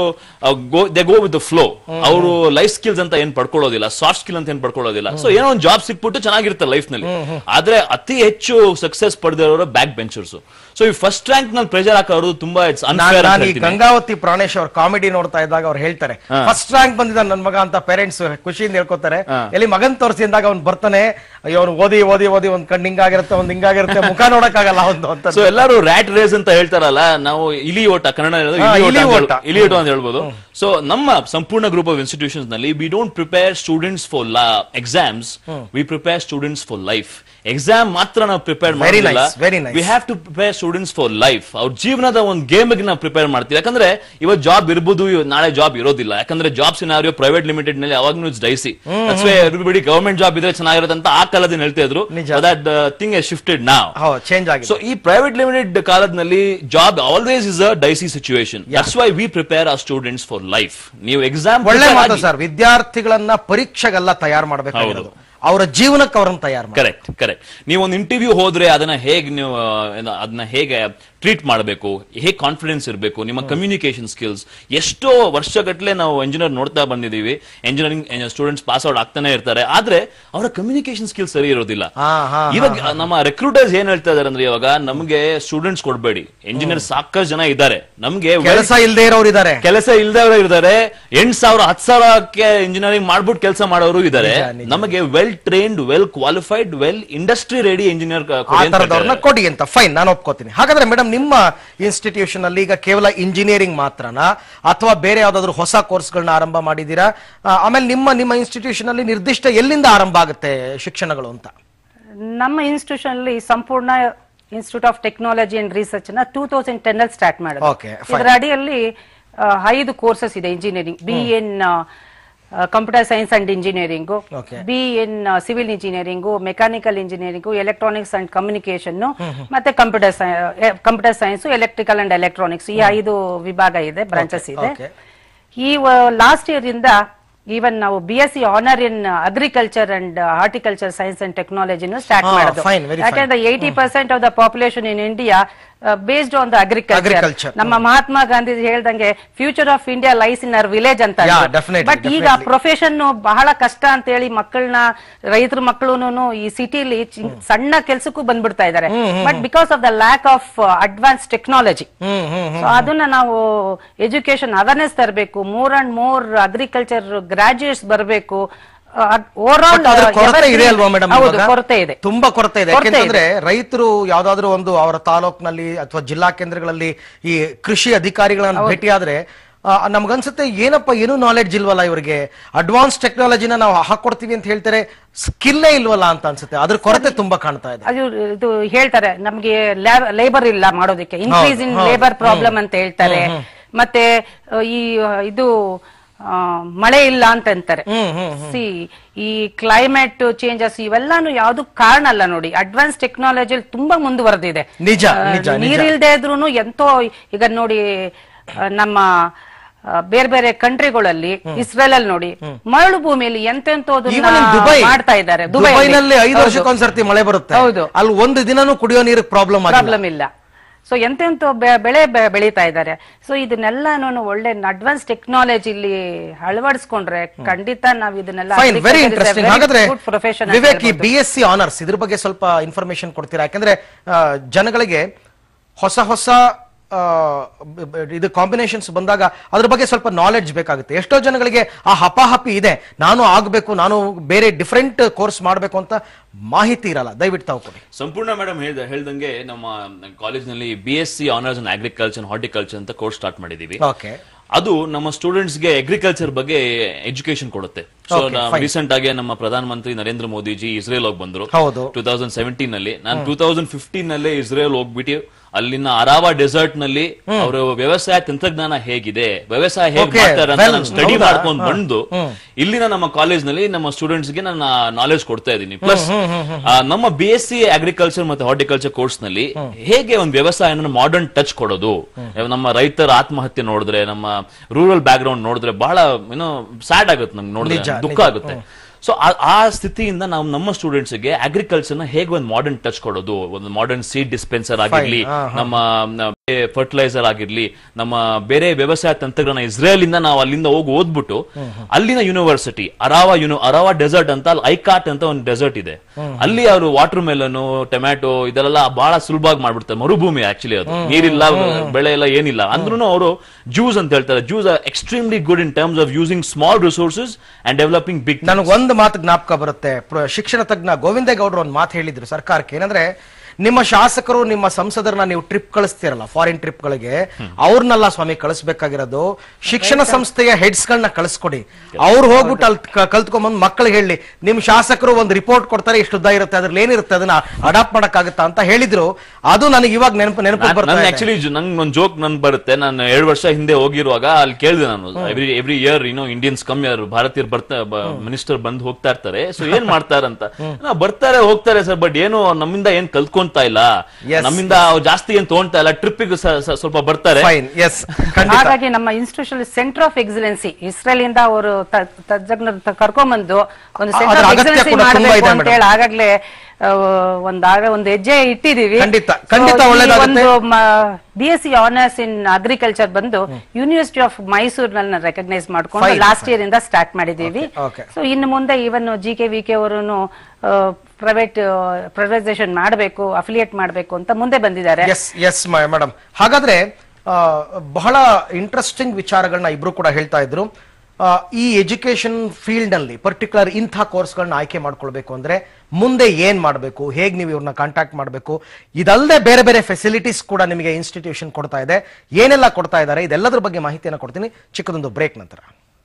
they go with the flow. ಅವರು ಲೈಫ್ ಸ್ಕಿಲ್ಸ್ ಅಂತ ಏನ್ ಪಡ್ಕೊಳ್ಳೋದಿಲ್ಲ, ಸಾಫ್ಟ್ ಸ್ಕಿಲ್ ಅಂತ ಏನ್ ಪಡ್ಕೊಳ್ಳೋದಿಲ್ಲ. ಸೊ ಏನೋ ಒಂದು ಜಾಬ್ ಸಿಕ್ಬಿಟ್ಟು ಚೆನ್ನಾಗಿರುತ್ತೆ ಲೈಫ್ ನಲ್ಲಿ. ಆದ್ರೆ ಅತಿ ಹೆಚ್ಚು ಸಕ್ಸಸ್ ಪಡೆದಿರೋರು ಬ್ಯಾಕ್ ಬೆಂಚರ್ಸ್. ಸೊ ಈ ಫಸ್ಟ್ ರ್ಯಾಂಕ್ ನಲ್ಲಿ ಪ್ರೆಷರ್ ಹಾಕೋರು ತುಂಬಾ ಇಟ್ಸ್ ಅನ್ಫೇರ್. ಗಂಗಾವತಿ ಪ್ರಾಣೇಶ್ ಅವ್ರ ಕಾಮಿಡಿ ನೋಡ್ತಾ ಇದ್ದಾಗ ಅವ್ರು ಹೇಳ್ತಾರೆ, ಫಸ್ಟ್ ರ್ಯಾಂಕ್ ಬಂದಿದ್ದ ನನ್ ಮಗ ಅಂತ ಪೇರೆಂಟ್ಸ್ ಖುಷಿಯಿಂದ ಹೇಳ್ಕೊತಾರೆ. ಎಲ್ಲಿ ಮಗನ್ ತೋರಿಸಿ ಅಂದಾಗ ಅವ್ನು ಬರ್ತಾನೆ, ಅವನು ಓದಿ ಓದಿ ಓದಿ ಒಂದ್ ಕಣ್ಣು ಹಿಂಗಾಗಿರುತ್ತೆ, ಒಂದ್ ಹಿಂಗಾಗಿರುತ್ತೆ, ಮುಖ ನೋಡಕ್ ಆಗಲ್ಲ ಒಂದು ಅಂತ. ಸೊ ಎಲ್ಲರೂ ರ್ಯಾಟ್ ರೇಸ್ ಅಂತ ಹೇಳ್ತಾರಲ್ಲ, ನಾವು ಇಲಿ ಓಟ, ಕನ್ನಡ ಇಲಿ ಓಟ ಅಂತ ಹೇಳ್ಬೋದು. ಸೊ ನಮ್ಮ ಸಂಪೂರ್ಣ ಗ್ರೂಪ್ ಆಫ್ ಇನ್ಸ್ಟಿಟ್ಯೂಷನ್ಸ್ ನಲ್ಲಿ we don't prepare students for exams, we prepare students for life. Exam ಮಾತ್ರ ನಾವು ಪ್ರಿಪೇರ್ ಮಾಡಿಲ್ಲ, we have to prepare students for life. ಅವ್ರ ಜೀವನದ ಒಂದು ಗೇಮ್ ನಾವು ಪ್ರಿಪೇರ್ ಮಾಡ್ತೀವಿ. ಯಾಕಂದ್ರೆ ಇವತ್ತು ಜಾಬ್ ಇರ್ಬೋದು, ನಾಳೆ ಜಾಬ್ ಇರೋದಿಲ್ಲ. ಯಾಕಂದ್ರೆ ಜಾಬ್ ಸಿನಾರಿಯೋ ಪ್ರೈವೇಟ್ ಲಿಮಿಟೆಡ್ ನಲ್ಲಿ ಅವಾಗ್ಲೂ it's dicey. Everybody government job ಇದ್ರೆ ಚೆನ್ನಾಗಿರುತ್ತೆ ಅಂತ ಆ ಕಾಲದಲ್ಲಿ ಹೇಳ್ತಾ ಇದ್ರು. That thing has shifted now, change ಆಗಿದೆ. ಸೊ ಈ ಪ್ರೈವೇಟ್ ಲಿಮಿಟೆಡ್ ಕಾಲದಲ್ಲಿ job always is a dicey situation. That's why we prepare our students for life. ನೀವು ಎಕ್ಸಾಮ್ ಒಳ್ಳೆ ಮಾತು ಸರ್, ವಿದ್ಯಾರ್ಥಿಗಳನ್ನ ಪರೀಕ್ಷೆಗೆಲ್ಲ ತಯಾರು ಮಾಡಬೇಕಾಗಿರೋದು, ಅವರ ಜೀವನಕ್ಕೆ ಅವರನ್ನು ತಯಾರು ಮಾಡಿ. Correct correct. ನೀವು ಒಂದು ಇಂಟರ್ವ್ಯೂ ಹೋದ್ರೆ ಅದನ್ನ ಹೇಗೆ ನೀವು ಅದನ್ನ ಹೇಗೆ ಟ್ರೀಟ್ ಮಾಡಬೇಕು, ಹೇಗೆ ಕಾನ್ಫಿಡೆನ್ಸ್ ಇರಬೇಕು, ನಿಮ್ಮ ಕಮ್ಯುನಿಕೇಶನ್ ಸ್ಕಿಲ್ಸ್. ಎಷ್ಟೋ ವರ್ಷಗಟ್ಟಲೆ ನಾವು ಇಂಜಿನಿಯರ್ ನೋಡ್ತಾ ಬಂದಿದ್ದೀವಿ, ಇಂಜಿನಿಯರಿಂಗ್ ಸ್ಟೂಡೆಂಟ್ಸ್ ಪಾಸ್ ಔಟ್ ಆಗ್ತಾನೆ ಇರ್ತಾರೆ, ಆದ್ರೆ ಅವರ ಕಮ್ಯುನಿಕೇಶನ್ ಸ್ಕಿಲ್ಸ್ ಸರಿ ಇರೋದಿಲ್ಲ. ಇವಾಗ ನಮ್ಮ ರೆಕ್ರೂಟರ್ಸ್ ಏನ್ ಹೇಳ್ತಾ ಇದಾರೆ ಅಂದ್ರೆ, ಇವಾಗ ನಮ್ಗೆ ಸ್ಟೂಡೆಂಟ್ಸ್ ಕೊಡ್ಬೇಡಿ, ಇಂಜಿನಿಯರ್ ಸಾಕಷ್ಟು ಜನ ಇದ್ದಾರೆ, ನಮ್ಗೆ ಕೆಲಸ ಇಲ್ಲದೆ ಇರೋರು ಇದ್ದಾರೆ, ಕೆಲಸ ಇಲ್ಲದವರು ಇದ್ದಾರೆ, 8,000 10,000ಕ್ಕೆ ಇಂಜಿನಿಯರಿಂಗ್ ಮಾಡ್ಬಿಟ್ಟು ಕೆಲಸ ಮಾಡೋರು ಇದ್ದಾರೆ. ನಮಗೆ well trained, well qualified, well industry ready engineer ಕೊಡಿ ಅಂತ. ಫೈನ್, ನಾನು ಒಪ್ಕೋತೀನಿ. ಹಾಗಾದ್ರೆ ಮೇಡಮ್, ನಿಮ್ಮ ಇನ್ಸ್ಟಿಟ್ಯೂಷನ್ ಅಲ್ಲಿ ಈಗ ಕೇವಲ ಇಂಜಿನಿಯರಿಂಗ್ ಮಾತ್ರನಾ ಅಥವಾ ಬೇರೆ ಯಾವ್ದಾದ್ರು ಹೊಸ ಕೋರ್ಸ್ಗಳನ್ನ ಆರಂಭ ಮಾಡಿದೀರಾ? ಆಮೇಲೆ ನಿಮ್ಮ ಇನ್ಸ್ಟಿಟ್ಯೂಷನ್ ಅಲ್ಲಿ ನಿರ್ದಿಷ್ಟ ಎಲ್ಲಿಂದ ಆರಂಭ ಆಗುತ್ತೆ ಶಿಕ್ಷಣಗಳು ಅಂತ? ನಮ್ಮ ಇನ್ಸ್ಟಿಟ್ಯೂಷನ್ ಅಲ್ಲಿ Sampurna institute of technology and research ನ 2010 ಅಲ್ಲಿ ಸ್ಟಾರ್ಟ್ ಮಾಡಿದ್ರು. ಇದರ ಅಡಿಯಲ್ಲಿ 5 ಕೋರ್ಸಸ್ ಇದೆ. Engineering, B in computer science and engineering, B in civil engineering, mechanical engineering, electronics and communication, ಮತ್ತೆ computer science, electrical and electronics. ಈ 5 ವಿಭಾಗ ಇದೆ, ಬ್ರಾಂಚಸ್ ಇದೆ. ಈ ಲಾಸ್ಟ್ ಇಯರ್ ಇಂದ ಈವನ್ ನಾವು BSc honour in agriculture and horticulture science and ಟೆಕ್ನಾಲಜಿನೂ start ಮಾಡೋದು. ಯಾಕಂದ್ರೆ 80% of the population in India based on the agriculture. ನಮ್ಮ ಮಹಾತ್ಮ ಗಾಂಧಿ ಹೇಳ್ದಂಗೆ future of India lies in our village ಅಂತ. ಬಟ್ ಈಗ ಪ್ರೊಫೆಷನ್ ಬಹಳ ಕಷ್ಟ ಅಂತ ಹೇಳಿ ಮಕ್ಕಳನ್ನ, ರೈತರ ಮಕ್ಕಳು ಈ ಸಿಟಿಲಿ ಸಣ್ಣ ಕೆಲ್ಸಕ್ಕೂ ಬಂದ್ಬಿಡ್ತಾ ಇದ್ದಾರೆ. But because of the lack of advance technology, ಅದನ್ನ ನಾವು ಎಜುಕೇಶನ್ ಅವೇರ್ನೆಸ್ ತರಬೇಕು. More and more agriculture graduates ಬರಬೇಕು. ಕೊರತೆ ಇದೆ, ತುಂಬಾ ಕೊರತೆ ಇದೆ. ಯಾಕೆಂದ್ರೆ ರೈತರು ಯಾವ್ದಾದ್ರು ಒಂದು ಅವರ ತಾಲೂಕಿನಲ್ಲಿ ಅಥವಾ ಜಿಲ್ಲಾ ಕೇಂದ್ರಗಳಲ್ಲಿ ಈ ಕೃಷಿ ಅಧಿಕಾರಿಗಳನ್ನ ಭೇಟಿಯಾದ್ರೆ ನಮ್ಗನ್ಸುತ್ತೆ ಏನಪ್ಪ ಏನು ನಾಲೆಡ್ಜ್ ಇಲ್ವಲ್ಲ ಇವರಿಗೆ, ಅಡ್ವಾನ್ಸ್ ಟೆಕ್ನಾಲಜಿನ ನಾವು ಹಾಕೊಡ್ತೀವಿ ಅಂತ ಹೇಳ್ತಾರೆ, ಸ್ಕಿಲ್ಲೇ ಇಲ್ವಲ್ಲ ಅಂತ ಅನ್ಸುತ್ತೆ. ಅದ್ರ ಕೊರತೆ ತುಂಬಾ ಕಾಣ್ತಾ ಇದೆ. ಅದು ಇದು ಹೇಳ್ತಾರೆ ನಮ್ಗೆ ಲೇಬರ್ ಇಲ್ಲ ಮಾಡೋದಕ್ಕೆ, ಇನ್ಕ್ರೀಸ್ ಇನ್ ಲೇಬರ್ ಪ್ರಾಬ್ಲಮ್ ಅಂತ ಹೇಳ್ತಾರೆ. ಮತ್ತೆ ಈ ಇದು ಮಳೆ ಇಲ್ಲ ಅಂತ ಅಂತಾರೆ. ಈ ಕ್ಲೈಮೇಟ್ ಚೇಂಜಸ್ ಇವೆಲ್ಲಾನು ಯಾವ್ದು ಕಾರಣ ಅಲ್ಲ ನೋಡಿ, ಅಡ್ವಾನ್ಸ್ ಟೆಕ್ನಾಲಜಿ ತುಂಬಾ ಮುಂದುವರೆದಿದೆ. ನಿಜ ನೀರಿಲ್ದೇ ಇದ್ರೂನು ಎಂತೋ ಈಗ ನೋಡಿ ನಮ್ಮ ಬೇರೆ ಬೇರೆ ಕಂಟ್ರಿಗಳಲ್ಲಿ, ಇಸ್ರೇಲ್ ಅಲ್ಲಿ ನೋಡಿ ಮರಳು ಭೂಮಿಯಲ್ಲಿ ಎಂತೆಂತೋದನ್ನ ಮಾಡ್ತಾ ಇದ್ದಾರೆ. ದುಬೈನಲ್ಲಿ 5 ವರ್ಷಕ್ಕೊಂದ್ಸರ್ತಿ ಮಳೆ ಬರುತ್ತೆ. ಹೌದು, ಅಲ್ಲಿ ಒಂದು ದಿನನೂ ಕುಡಿಯೋ ನೀರಿಗೆ ಪ್ರಾಬ್ಲಮ್ ಇಲ್ಲ. ಸೊ ಎಂತೆಂತ ಬೆಳೆ ಬೆಳೀತಾ ಇದ್ದಾರೆ. ಸೊ ಇದನ್ನೆಲ್ಲ ಒಳ್ಳೆ ಅಡ್ವಾನ್ಸ್ ಟೆಕ್ನಾಲಜಿಲಿ ಅಳವಡಿಸ್ಕೊಂಡ್ರೆ ಖಂಡಿತ ನಾವ್ ಇದನ್ನೆಲ್ಲ ವೆರಿ ಇಂಟ್ರೆಸ್ಟಿಂಗ್. ಹಾಗಾದ್ರೆ ವಿವೇಕ್, ಈ BSc ಆನರ್ಸ್ ಇದ್ರ ಬಗ್ಗೆ ಸ್ವಲ್ಪ ಇನ್ಫಾರ್ಮೇಶನ್ ಕೊಡ್ತೀರಾ? ಯಾಕಂದ್ರೆ ಜನಗಳಿಗೆ ಹೊಸ ಹೊಸ ಇದು ಕಾಂಬಿನೇಷನ್ಸ್ ಬಂದಾಗ ಅದ್ರ ಬಗ್ಗೆ ಸ್ವಲ್ಪ ನಾಲೆಡ್ಜ್ ಬೇಕಾಗುತ್ತೆ. ಎಷ್ಟೋ ಜನಗಳಿಗೆ ಆ ಹಪಾಹಪಿ ಇದೆ, ನಾನು ಆಗ್ಬೇಕು, ನಾನು ಬೇರೆ ಡಿಫರೆಂಟ್ ಕೋರ್ಸ್ ಮಾಡ್ಬೇಕು ಅಂತ ಮಾಹಿತಿ ಇರಲ್ಲ. ದಯವಿಟ್ಟು ತಾವು ಕೊಡಿ. ಸಂಪೂರ್ಣ ಮೇಡಮ್ ಹೇಳ್ದಂಗೆ ನಮ್ಮ ಕಾಲೇಜ್ನಲ್ಲಿ BSc honours in agriculture horticulture ಅಂತ ಕೋರ್ಸ್ ಸ್ಟಾರ್ಟ್ ಮಾಡಿದೀವಿ. ಅದು ನಮ್ಮ ಸ್ಟೂಡೆಂಟ್ಸ್ ಗೆ ಅಗ್ರಿಕಲ್ಚರ್ ಬಗ್ಗೆ ಎಜುಕೇಶನ್ ಕೊಡುತ್ತೆ. ಸೊ ರೀಸೆಂಟ್ ಆಗಿ ನಮ್ಮ ಪ್ರಧಾನ ಮಂತ್ರಿ ನರೇಂದ್ರ ಮೋದಿಜಿ ಇಸ್ರೇಲ್ ಹೋಗಿ ಬಂದ್ರು 2017 ನಲ್ಲಿ. ನಾನು 2015 ನಲ್ಲೇ ಇಸ್ರೇಲ್ ಹೋಗ್ಬಿಟ್ಟು ಅಲ್ಲಿನ ಅರಾವಾ ಡೆಸರ್ಟ್ ನಲ್ಲಿ ಅವರ ವ್ಯವಸಾಯ ತಂತ್ರಜ್ಞಾನ ಹೇಗಿದೆ, ವ್ಯವಸಾಯ ಹೇಗೆ ಮಾಡ್ತಾರೆ ಅಂತ ನಾನು ಸ್ಟಡಿ ಮಾಡ್ಕೊಂಡು ಬಂದು ಇಲ್ಲಿನ ನಮ್ಮ ಕಾಲೇಜ್ ನಲ್ಲಿ ನಮ್ಮ ಸ್ಟೂಡೆಂಟ್ಸ್ ಗೆ ನಾನು ನಾಲೆಜ್ ಕೊಡ್ತಾ ಇದ್ದೀನಿ. ಪ್ಲಸ್ ನಮ್ಮ BSc ಅಗ್ರಿಕಲ್ಚರ್ ಮತ್ತೆ ಹಾರ್ಟಿಕಲ್ಚರ್ ಕೋರ್ಸ್ ನಲ್ಲಿ ಹೇಗೆ ಒಂದು ವ್ಯವಸಾಯನ ಮಾಡರ್ನ್ ಟಚ್ ಕೊಡೋದು, ನಮ್ಮ ರೈತರ ಆತ್ಮಹತ್ಯೆ ನೋಡಿದ್ರೆ, ನಮ್ಮ ರೂರಲ್ ಬ್ಯಾಕ್ ಗ್ರೌಂಡ್ ನೋಡಿದ್ರೆ ಬಹಳ ಏನೋ ಸ್ಯಾಡ್ ಆಗುತ್ತೆ, ನಮ್ಗೆ ನೋಡಿದ್ರೆ ದುಃಖ ಆಗುತ್ತೆ. ಸೊ ಆ ಸ್ಥಿತಿಯಿಂದ ನಾವು ನಮ್ಮ ಸ್ಟೂಡೆಂಟ್ಸ್ ಗೆ ಅಗ್ರಿಕಲ್ಚರ್ ನ ಹೇಗೆ ಒಂದು ಮಾಡರ್ನ್ ಟಚ್ ಕೊಡೋದು, ಒಂದು ಮಾಡರ್ನ್ ಸೀಡ್ ಡಿಸ್ಪೆನ್ಸರ್ ಆಗಿರ್ಲಿ, ನಮ್ಮ ಫರ್ಟಿಲೈಸರ್ ಆಗಿರ್ಲಿ, ನಮ್ಮ ಬೇರೆ ವ್ಯವಸಾಯ ತಂತ್ರಜ್ಞಾನ ಇಸ್ರೇಲ್ ಇಂದ ನಾವು ಅಲ್ಲಿಂದ ಹೋಗಿ ಓದ್ಬಿಟ್ಟು ಅಲ್ಲಿನ ಯೂನಿವರ್ಸಿಟಿ ಅರಾವಾ ಡೆಸರ್ಟ್ ಅಂತ, ಅಲ್ಲಿ ಐಕಾಟ್ ಅಂತ ಒಂದು ಡೆಸರ್ಟ್ ಇದೆ, ಅಲ್ಲಿ ಅವರು ವಾಟರ್ ಮೆಲನು, ಟೊಮ್ಯಾಟೊ ಇದೆಲ್ಲ ಬಹಳ ಸುಲಭವಾಗಿ ಮಾಡ್ಬಿಡ್ತಾರೆ. ಮರುಭೂಮಿ ಆಕ್ಚುಲಿ, ಅದು ನೀರಿಲ್ಲ, ಬೆಳೆ ಇಲ್ಲ, ಏನಿಲ್ಲ ಅಂದ್ರೂ ಅವರು ಜ್ಯೂಸ್ ಅಂತ ಹೇಳ್ತಾರೆ. Jews are extremely good in terms of using small resources and developing big. ಒಂದು ಮಾತು ಜ್ಞಾಪಕ ಬರುತ್ತೆ, ಶಿಕ್ಷಣ ತಜ್ಞ ಗೋವಿಂದೇಗೌಡರು ಒಂದು ಮಾತು ಹೇಳಿದ್ರು ಸರ್ಕಾರಕ್ಕೆ. ಏನಂದ್ರೆ, ನಿಮ್ಮ ಶಾಸಕರು ನಿಮ್ಮ ಸಂಸದರನ್ನ ನೀವು ಟ್ರಿಪ್ ಕಳಿಸ್ತೀರಲ್ಲ, ಫಾರಿನ್ ಟ್ರಿಪ್ ಗಳಿಗೆ, ಅವ್ರನ್ನೆಲ್ಲ ಸ್ವಾಮಿ ಕಳಿಸ್ಬೇಕಾಗಿರೋದು ಶಿಕ್ಷಣ ಸಂಸ್ಥೆಯ ಹೆಡ್ಸ್ ಗಳನ್ನ ಕಳಿಸ್ಕೊಡಿ. ಅವ್ರು ಹೋಗ್ಬಿಟ್ಟು ಅಲ್ಲಿ ಕಲ್ತ್ಕೊಂಡ್ಬಂದು ಮಕ್ಕಳಿಗೆ ಹೇಳಿ, ನಿಮ್ ಶಾಸಕರು ಒಂದು ರಿಪೋರ್ಟ್ ಕೊಡ್ತಾರೆ, ಇಷ್ಟು ಉದ್ದ ಇರುತ್ತೆ, ಅದ್ರಲ್ಲಿ ಏನಿರುತ್ತೆ ಅದನ್ನ ಅಡಾಪ್ಟ್ ಮಾಡಕ್ಕಾಗತ್ತಾ ಅಂತ ಹೇಳಿದ್ರು. ಅದು ನನಗೆ ಇವಾಗ ನೆನಪು ಬರ್ತದೆ. ಆಕ್ಚುಲಿ ನಂಗೆ ಒಂದು ಜೋಕ್ ನನ್ ಬರುತ್ತೆ. ನಾನು 2 ವರ್ಷ ಹಿಂದೆ ಹೋಗಿರುವಾಗ ಅಲ್ಲಿ ಕೇಳಿದೆ ನಾನು, ಎವ್ರಿ ಇಯರ್ ಇಂಡಿಯನ್ಸ್ ಕಮ್ಮಿ, ಭಾರತೀಯರು ಮಿನಿಸ್ಟರ್ ಬಂದು ಹೋಗ್ತಾ ಇರ್ತಾರೆ, ಸೊ ಏನ್ ಮಾಡ್ತಾರಂತ. ಬರ್ತಾರೆ ಹೋಗ್ತಾರೆ ಸರ್, ಬಟ್ ಏನು ನಮ್ಮಿಂದ ಏನ್ ಕಲ್ತ್ಕೊಂತ ಇಲ್ಲ, ನಮ್ಮಿಂದ ಜಾಸ್ತಿ ಏನ್ ತಗೊಂತಾ ಇಲ್ಲ, ಟ್ರಿಪ್ ಸ್ವಲ್ಪ ಬರ್ತಾರೆ. ಹಾಗಾಗಿ ನಮ್ಮ institution centre of excellency Israel ಇಂದ ಅವರು ತಜ್ಞರ ಕರ್ಕೊಂಡ್ಬಂದು ಒಂದು ಸೆಂಟರ್ ಆಫ್ ಎಕ್ಸಲೆನ್ಸಿ ಮಾಡಬೇಕು ಅಂತ ಹೇಳಿ ಆಗಾಗ್ಲೇ ಒಂದು ಹೆಜ್ಜೆ ಇಟ್ಟಿದೀವಿ. ಒಂದು BSc ಆನರ್ಸ್ ಇನ್ ಅಗ್ರಿಕಲ್ಚರ್ ಬಂದು ಯೂನಿವರ್ಸಿಟಿ ಆಫ್ ಮೈಸೂರಿನಲ್ಲಿ ರೆಕಗ್ನೈಸ್ ಮಾಡ್ಕೊಂಡು ಲಾಸ್ಟ್ ಇಯರ್ ಇಂದ ಸ್ಟಾರ್ಟ್ ಮಾಡಿದೀವಿ. ಸೊ ಇನ್ನು ಮುಂದೆ ಇವನ್ GKVK ಅವರನ್ನು ಪ್ರೈವೇಟೈಸೇಷನ್ ಮಾಡಬೇಕು, ಅಫಿಲಿಯೇಟ್ ಮಾಡಬೇಕು ಅಂತ ಮುಂದೆ ಬಂದಿದ್ದಾರೆ. ಎಸ್ ಮೇಡಮ್, ಹಾಗಾದ್ರೆ ಬಹಳ ಇಂಟ್ರೆಸ್ಟಿಂಗ್ ವಿಚಾರಗಳನ್ನ ಇಬ್ರು ಕೂಡ ಹೇಳ್ತಾ ಇದ್ರು. ಈ ಎಜುಕೇಶನ್ ಫೀಲ್ಡ್ ನಲ್ಲಿ ಪರ್ಟಿಕ್ಯುಲರ್ ಇಂಥ ಕೋರ್ಸ್ಗಳನ್ನ ಆಯ್ಕೆ ಮಾಡ್ಕೊಳ್ಬೇಕು ಅಂದ್ರೆ ಮುಂದೆ ಏನ್ ಮಾಡಬೇಕು, ಹೇಗೆ ನೀವು ಇವ್ರನ್ನ ಕಾಂಟ್ಯಾಕ್ಟ್ ಮಾಡಬೇಕು, ಇದಲ್ಲದೆ ಬೇರೆ ಬೇರೆ ಫೆಸಿಲಿಟೀಸ್ ಕೂಡ ನಿಮಗೆ ಇನ್ಸ್ಟಿಟ್ಯೂಷನ್ ಕೊಡ್ತಾ ಇದೆ, ಏನೆಲ್ಲ ಕೊಡ್ತಾ ಇದ್ದಾರೆ, ಇದೆಲ್ಲದ್ರ ಬಗ್ಗೆ ಮಾಹಿತಿಯನ್ನು ಕೊಡ್ತೀನಿ ಚಿಕ್ಕದೊಂದು ಬ್ರೇಕ್ ನಂತರ.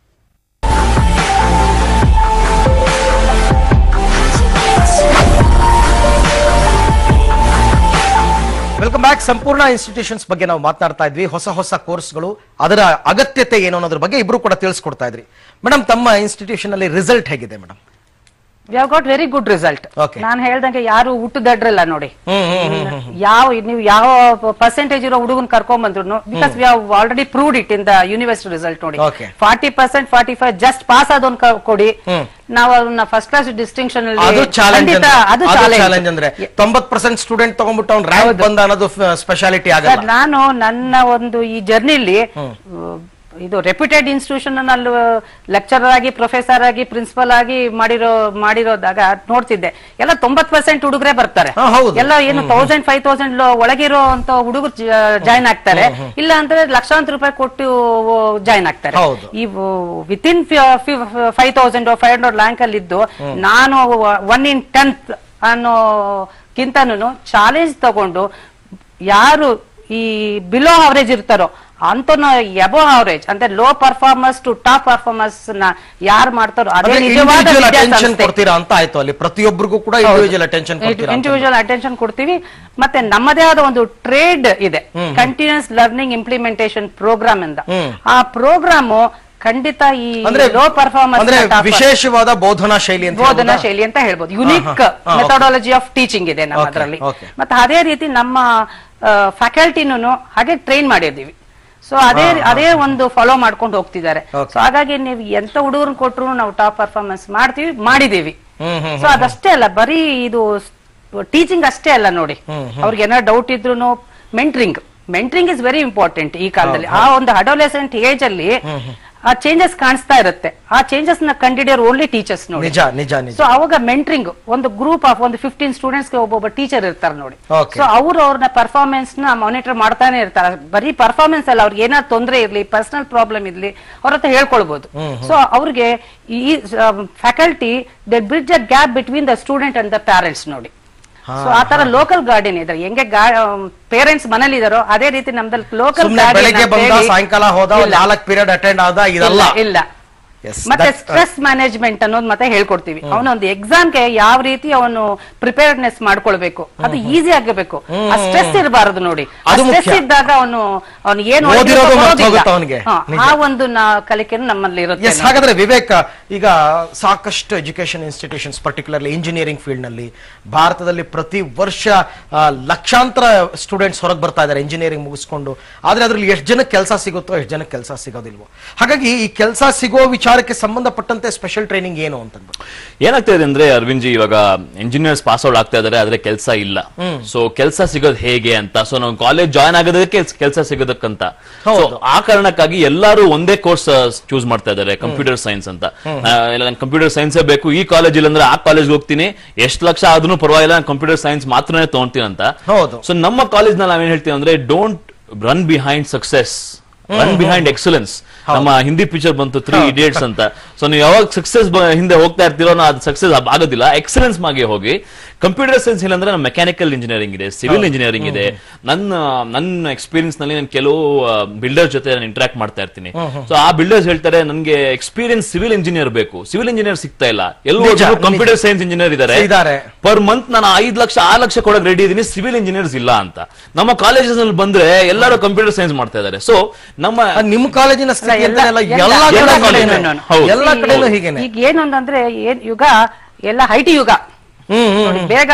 Welcome back. ಸಂಪೂರ್ಣ ಇನ್ಸ್ಟಿಟ್ಯೂಷನ್ಸ್ ಬಗ್ಗೆ ನಾವು ಮಾತನಾಡ್ತಾ ಇದ್ವಿ. ಹೊಸ ಹೊಸ ಕೋರ್ಸ್ಗಳು, ಅದರ ಅಗತ್ಯತೆ ಏನು ಅನ್ನೋದ್ರ ಬಗ್ಗೆ ಇಬ್ರು ಕೂಡ ತಿಳಿಸ್ಕೊಡ್ತಾ ಇದ್ರಿ. ಮೇಡಮ್, ತಮ್ಮ ಇನ್ಸ್ಟಿಟ್ಯೂಷನ್ ಅಲ್ಲಿ ರಿಸಲ್ಟ್ ಹೇಗಿದೆ madam? We have got very good result. ನಾನು ಹೇಳ್ದಂಗೆ ಯಾರು ಹುಟ್ಟುದಡ್ರಲ್ಲ ನೋಡಿ, ನೀವು ಯಾವ ಪರ್ಸೆಂಟೇಜ್ ಇರೋ ಹುಡುಗನ್ ಕರ್ಕೊಂಡ್ ಬಂದ್ರು, because we have already proved it in the university result ನೋಡಿ. 40%, 45 ಜಸ್ಟ್ ಪಾಸ್ ಆದವನ್ ಕೊಡಿ, ನಾವು ಅದನ್ನ ಫಸ್ಟ್ ಕ್ಲಾಸ್ ಡಿಸ್ಟಿಂಕ್ಷನ್ ಅದು ಚಾಲೆಂಜ್. ಅಂದ್ರೆ 90% ಸ್ಟೂಡೆಂಟ್ ತಗೊಂಡ್ಬಿಟ್ಟು ಅವ್ನು ರ್ಯಾಂಕ್ ಬಂದ ಅನ್ನೋದು ಸ್ಪೆಷಾಲಿಟಿ ಆಗಲ್ಲ. ನಾನು ನನ್ನ ಒಂದು ಈ ಜರ್ನಿಲಿ ಇದು ರೆಪ್ಯೂಟೆಡ್ ಇನ್ಸ್ಟಿಟ್ಯೂಷನ್ ಅಲ್ಲಿ ಲೆಕ್ಚರರ್ ಆಗಿ, ಪ್ರೊಫೆಸರ್ ಆಗಿ, ಪ್ರಿನ್ಸಿಪಲ್ ಆಗಿ ಮಾಡಿರೋದಾಗ ನೋಡ್ತಿದ್ದೆ, ಎಲ್ಲ 90% ಹುಡುಗರೇ ಬರ್ತಾರೆ. ಎಲ್ಲ ಏನು 1000, 5000 ಒಳಗಿರೋ ಅಂತ ಹುಡುಗರು ಜಾಯ್ನ್ ಆಗ್ತಾರೆ. ಇಲ್ಲ ಅಂದ್ರೆ ಲಕ್ಷಾಂತರ ರೂಪಾಯಿ ಕೊಟ್ಟು ಜಾಯ್ನ್ ಆಗ್ತಾರೆ. ಈ ವಿತಿನ್ 5000 500 ರ್ಯಾಂಕ್ ಅಲ್ಲಿ ಇದ್ದು ನಾನು 1 in 10th ಅನ್ನೋಕ್ಕಿಂತನೂ ಚಾಲೆಂಜ್ ತಗೊಂಡು ಯಾರು ಈ ಬಿಲೋ ಅವರೇಜ್ ಇರ್ತಾರೋ ಅಂತ ಎಬೋ ಅವರೇಜ್ ಅಂದ್ರೆ low performers to top performers ನ ಯಾರು ಮಾಡ್ತಾರೋ ಅದೇ ನಿಜವಾದ ಕೊಡ್ತೀರಾ ಅಂತ ಆಯ್ತು. ಅಲ್ಲಿ ಪ್ರತಿಯೊಬ್ಬರಿಗೂ ಕೂಡ ಇಂಡಿವಿಜುವಲ್ ಅಟೆನ್ಷನ್ ಕೊಡ್ತೀವಿ. ಮತ್ತೆ ನಮ್ಮದೇ ಆದ ಒಂದು ಟ್ರೇಡ್ ಇದೆ, ಕಂಟಿನ್ಯೂಸ್ ಲರ್ನಿಂಗ್ ಇಂಪ್ಲಿಮೆಂಟೇಶನ್ ಪ್ರೋಗ್ರಾಮ್ ಇಂದ. ಆ ಪ್ರೋಗ್ರಾಮು ಖಂಡಿತ ಈ ಲೋ ಪರ್ಫಾರ್ಮೆನ್ಸ್ ವಿಶೇಷವಾದ ಬೋಧನಾ ಶೈಲಿ ಅಂತ ಹೇಳ್ಬೋದು. ಯುನಿಕ್ ಮೆಥಡಾಲಜಿ ಆಫ್ ಟೀಚಿಂಗ್ ಇದೆ ನಮ್ಮ ಅದರಲ್ಲಿ. ಮತ್ತೆ ಅದೇ ರೀತಿ ನಮ್ಮ ಫ್ಯಾಕಲ್ಟಿನೂ ಹಾಗೆ ಟ್ರೈನ್ ಮಾಡಿದ್ದೀವಿ. ಸೊ ಅದೇ ಒಂದು ಫಾಲೋ ಮಾಡ್ಕೊಂಡು ಹೋಗ್ತಿದ್ದಾರೆ. ಸೊ ಹಾಗಾಗಿ ನೀವು ಎಂತ ಹುಡುಗರನ್ನ ಕೊಟ್ರು ನಾವು ಟಾಪ್ ಪರ್ಫಾರ್ಮೆನ್ಸ್ ಮಾಡಿದೀವಿ. ಸೊ ಅದಷ್ಟೇ ಅಲ್ಲ, ಬರೀ ಇದು ಟೀಚಿಂಗ್ ಅಷ್ಟೇ ಅಲ್ಲ ನೋಡಿ, ಅವ್ರಿಗೆ ಏನಾದ್ರು ಡೌಟ್ ಇದ್ರು ಮೆಂಟ್ರಿಂಗ್ ಇಸ್ ವೆರಿ ಇಂಪಾರ್ಟೆಂಟ್ ಈ ಕಾಲದಲ್ಲಿ. ಆ ಒಂದು ಅಡೋಲೆಸೆಂಟ್ ಏಜ್ ಅಲ್ಲಿ ಆ ಚೇಂಜಸ್ ಕಾಣಿಸ್ತಾ ಇರುತ್ತೆ. ಆ ಚೇಂಜಸ್ ನ ಕಂಡಿಡಿಯೋರು ಓನ್ಲಿ ಟೀಚರ್ಸ್ ನೋಡಿ. ಸೊ ಅವಾಗ ಮೆಂಟ್ರಿಂಗ್ ಒಂದು ಗ್ರೂಪ್ ಆಫ್ ಒಂದು 15 ಸ್ಟೂಡೆಂಟ್ಸ್ ಗೆ ಒಬ್ಬೊಬ್ಬ ಟೀಚರ್ ಇರ್ತಾರೆ ನೋಡಿ. ಸೊ ಅವ್ರನ್ನ ಪರ್ಫಾರ್ಮೆನ್ಸ್ ನ ಮಾನಿಟರ್ ಮಾಡ್ತಾನೆ ಇರ್ತಾರೆ. ಬರೀ ಪರ್ಫಾರ್ಮೆನ್ಸ್ ಅಲ್ಲ, ಅವ್ರಿಗೆ ಏನಾದ್ರು ತೊಂದರೆ ಇರ್ಲಿ, ಪರ್ಸನಲ್ ಪ್ರಾಬ್ಲಮ್ ಇರ್ಲಿ, ಅವ್ರ ಹತ್ರ ಹೇಳ್ಕೊಳ್ಬಹುದು. ಸೊ ಅವ್ರಿಗೆ ಈ faculty they bridge a gap between the student and the parents ನೋಡಿ. ಸೊ ಆ ತರ ಲೋಕಲ್ ಗಾರ್ಡಿಯನ್ ಇದ್ದಾರೆ. ಹೆಂಗೆ ಪೇರೆಂಟ್ಸ್ ಮನೇಲಿ ಇದಾರೋ ಅದೇ ರೀತಿ ನಮ್ದಲ್ಲಿ ಲೋಕಲ್ ಸಾಯಂಕಾಲ ಹೋದ 4 ಪೀರಿಯಡ್ ಅಟೆಂಡ್ ಆದ ಇಲ್ಲ. ಮತ್ತೆ ಸ್ಟ್ರೆಸ್ ಮ್ಯಾನೇಜ್ಮೆಂಟ್ ಅನ್ನೋದು ಮತ್ತೆ ಹೇಳ್ಕೊಡ್ತೀವಿ. ಅವನೊಂದು ಎಕ್ಸಾಮ್ಗೆ ಯಾವ ರೀತಿ ಅವನು ಪ್ರಿಪೇರ್ಡ್ನೆಸ್ ಮಾಡ್ಕೊಳ್ಬೇಕು, ಅದು ಈಸಿ ಆಗಬೇಕು. ಆ ಸ್ಟ್ರೆಸ್ ಇರಬಾರದು ನೋಡಿ. ಸ್ಟ್ರೆಸ್ ಇದ್ದಾಗ ಅವನು ಏನು ಆ ಒಂದು ಕಲಿಕೆನು ನಮ್ಮಲ್ಲಿ ಇರುತ್ತೆ. ಹಾಗಾದ್ರೆ ವಿವೇಕ್, ಈಗ ಸಾಕಷ್ಟು education institutions particularly engineering field ನಲ್ಲಿ ಭಾರತದಲ್ಲಿ ಪ್ರತಿ ವರ್ಷ ಲಕ್ಷಾಂತರ ಸ್ಟೂಡೆಂಟ್ಸ್ ಹೊರಗೆ ಬರ್ತಾ ಇದ್ದಾರೆ ಇಂಜಿನಿಯರಿಂಗ್ ಮುಗಿಸ್ಕೊಂಡು. ಆದ್ರೆ ಅದ್ರಲ್ಲಿ ಎಷ್ಟು ಜನಕ್ಕೆ ಕೆಲಸ ಸಿಗುತ್ತೋ ಎಷ್ಟು ಜನಕ್ಕೆ ಕೆಲಸ ಸಿಗೋದಿಲ್ವೋ. ಹಾಗಾಗಿ ಈ ಕೆಲಸ ಸಿಗೋ ವಿಚಾರಕ್ಕೆ ಸಂಬಂಧಪಟ್ಟಂತೆ ಸ್ಪೆಷಲ್ ಟ್ರೈನಿಂಗ್ ಏನು ಅಂತ ಏನಾಗ್ತಾ ಇದೆ ಅಂದ್ರೆ ಅರವಿಂದ್ ಜಿ, ಇವಾಗ ಇಂಜಿನಿಯರ್ಸ್ ಪಾಸ್ ಔಟ್ ಆಗ್ತಾ ಇದಾರೆ, ಆದ್ರೆ ಕೆಲಸ ಇಲ್ಲ. ಸೊ ಕೆಲಸ ಸಿಗೋದು ಹೇಗೆ ಅಂತ, ಸೊ ನಾವು ಕಾಲೇಜ್ ಜಾಯ್ನ್ ಆಗೋದಕ್ಕೆ ಕೆಲಸ ಸಿಗೋದಕ್ಕಂತ. ಆ ಕಾರಣಕ್ಕಾಗಿ ಎಲ್ಲರೂ ಒಂದೇ ಕೋರ್ಸ್ ಚೂಸ್ ಮಾಡ್ತಾ ಇದಾರೆ, ಕಂಪ್ಯೂಟರ್ ಸೈನ್ಸ್ ಅಂತ. ಕಂಪ್ಯೂಟರ್ ಸೈನ್ಸೇ ಬೇಕು, ಈ ಕಾಲೇಜ್ ಇಲ್ಲ ಅಂದ್ರೆ ಆ ಕಾಲೇಜ್ ಹೋಗ್ತೀನಿ, ಎಷ್ಟು ಲಕ್ಷ ಆದ್ರೂ ಪರವಾಗಿಲ್ಲ, ನಾನು ಕಂಪ್ಯೂಟರ್ ಸೈನ್ಸ್ ಮಾತ್ರನೇ ತಗೊಂತೀನಿ ಅಂತ. ಸೊ ನಮ್ಮ ಕಾಲೇಜ್ ನಲ್ಲಿ ನಾವೇನ್ ಹೇಳ್ತೀವಿ ಅಂದ್ರೆ, don't run behind success, run behind excellence. ನಮ್ಮ ಹಿಂದಿ ಪಿಕ್ಚರ್ ಬಂತು 3 Idiots ಅಂತ. ಸೊ ನೀವು ಯಾವಾಗ ಸಕ್ಸೆಸ್ ಹಿಂದೆ ಹೋಗ್ತಾ ಇರ್ತೀರೋ ಅದು ಸಕ್ಸೆಸ್ ಆಗೋದಿಲ್ಲ, ಎಕ್ಸಲೆನ್ಸ್ ಮಾಗೆ ಹೋಗಿ. ಕಂಪ್ಯೂಟರ್ ಸೈನ್ಸ್ ಇಲ್ಲ ಅಂದ್ರೆ ಮೆಕ್ಯಾನಿಕಲ್ ಇಂಜಿನಿಯರಿಂಗ್ ಇದೆ, ಸಿವಿಲ್ ಇಂಜಿನಿಯರಿಂಗ್ ಇದೆ. ನನ್ನ ಎಕ್ಸ್ಪೀರಿಯನ್ಸ್ ನಲ್ಲಿ ನಾನು ಕೆಲವು ಬಿಲ್ಡರ್ಸ್ ಜೊತೆ ನಾನು ಇಂಟರಾಕ್ಟ್ ಮಾಡ್ತಾ ಇರ್ತೀನಿ. ಸೊ ಆ ಬಿಲ್ಡರ್ಸ್ ಹೇಳ್ತಾರೆ, ನನಗೆ ಎಕ್ಸ್ಪೀರಿಯನ್ಸ್ ಸಿವಿಲ್ ಇಂಜಿನಿಯರ್ ಬೇಕು, ಸಿವಿಲ್ ಇಂಜಿನಿಯರ್ ಸಿಗ್ತಾ ಇಲ್ಲ, ಎಲ್ಲರೂ ಕಂಪ್ಯೂಟರ್ ಸೈನ್ಸ್ ಇಂಜಿನಿಯರ್ ಇದ್ದಾರೆ, ಪರ್ ಮಂತ್ ನಾನು 5 ಲಕ್ಷ 6 ಲಕ್ಷ ಕೊಡಕ್ ರೆಡಿ ಇದೀನಿ, ಸಿವಿಲ್ ಇಂಜಿನಿಯರ್ಸ್ ಇಲ್ಲ ಅಂತ. ನಮ್ಮ ಕಾಲೇಜಸ್ ನಲ್ಲಿ ಬಂದ್ರೆ ಎಲ್ಲರೂ ಕಂಪ್ಯೂಟರ್ ಸೈನ್ಸ್ ಮಾಡ್ತಾ ಇದ್ದಾರೆ. ಸೊ ನಿಮ್ಮ ಕಾಲೇಜಿನ ಎಲ್ಲ ಕಡೆನೂ ಹೀಗೇನೆ. ಈಗ ಏನು ಅಂತಂದ್ರೆ ಯುಗ ಎಲ್ಲ ಐಟಿ ಯುಗ. ಬೇಗ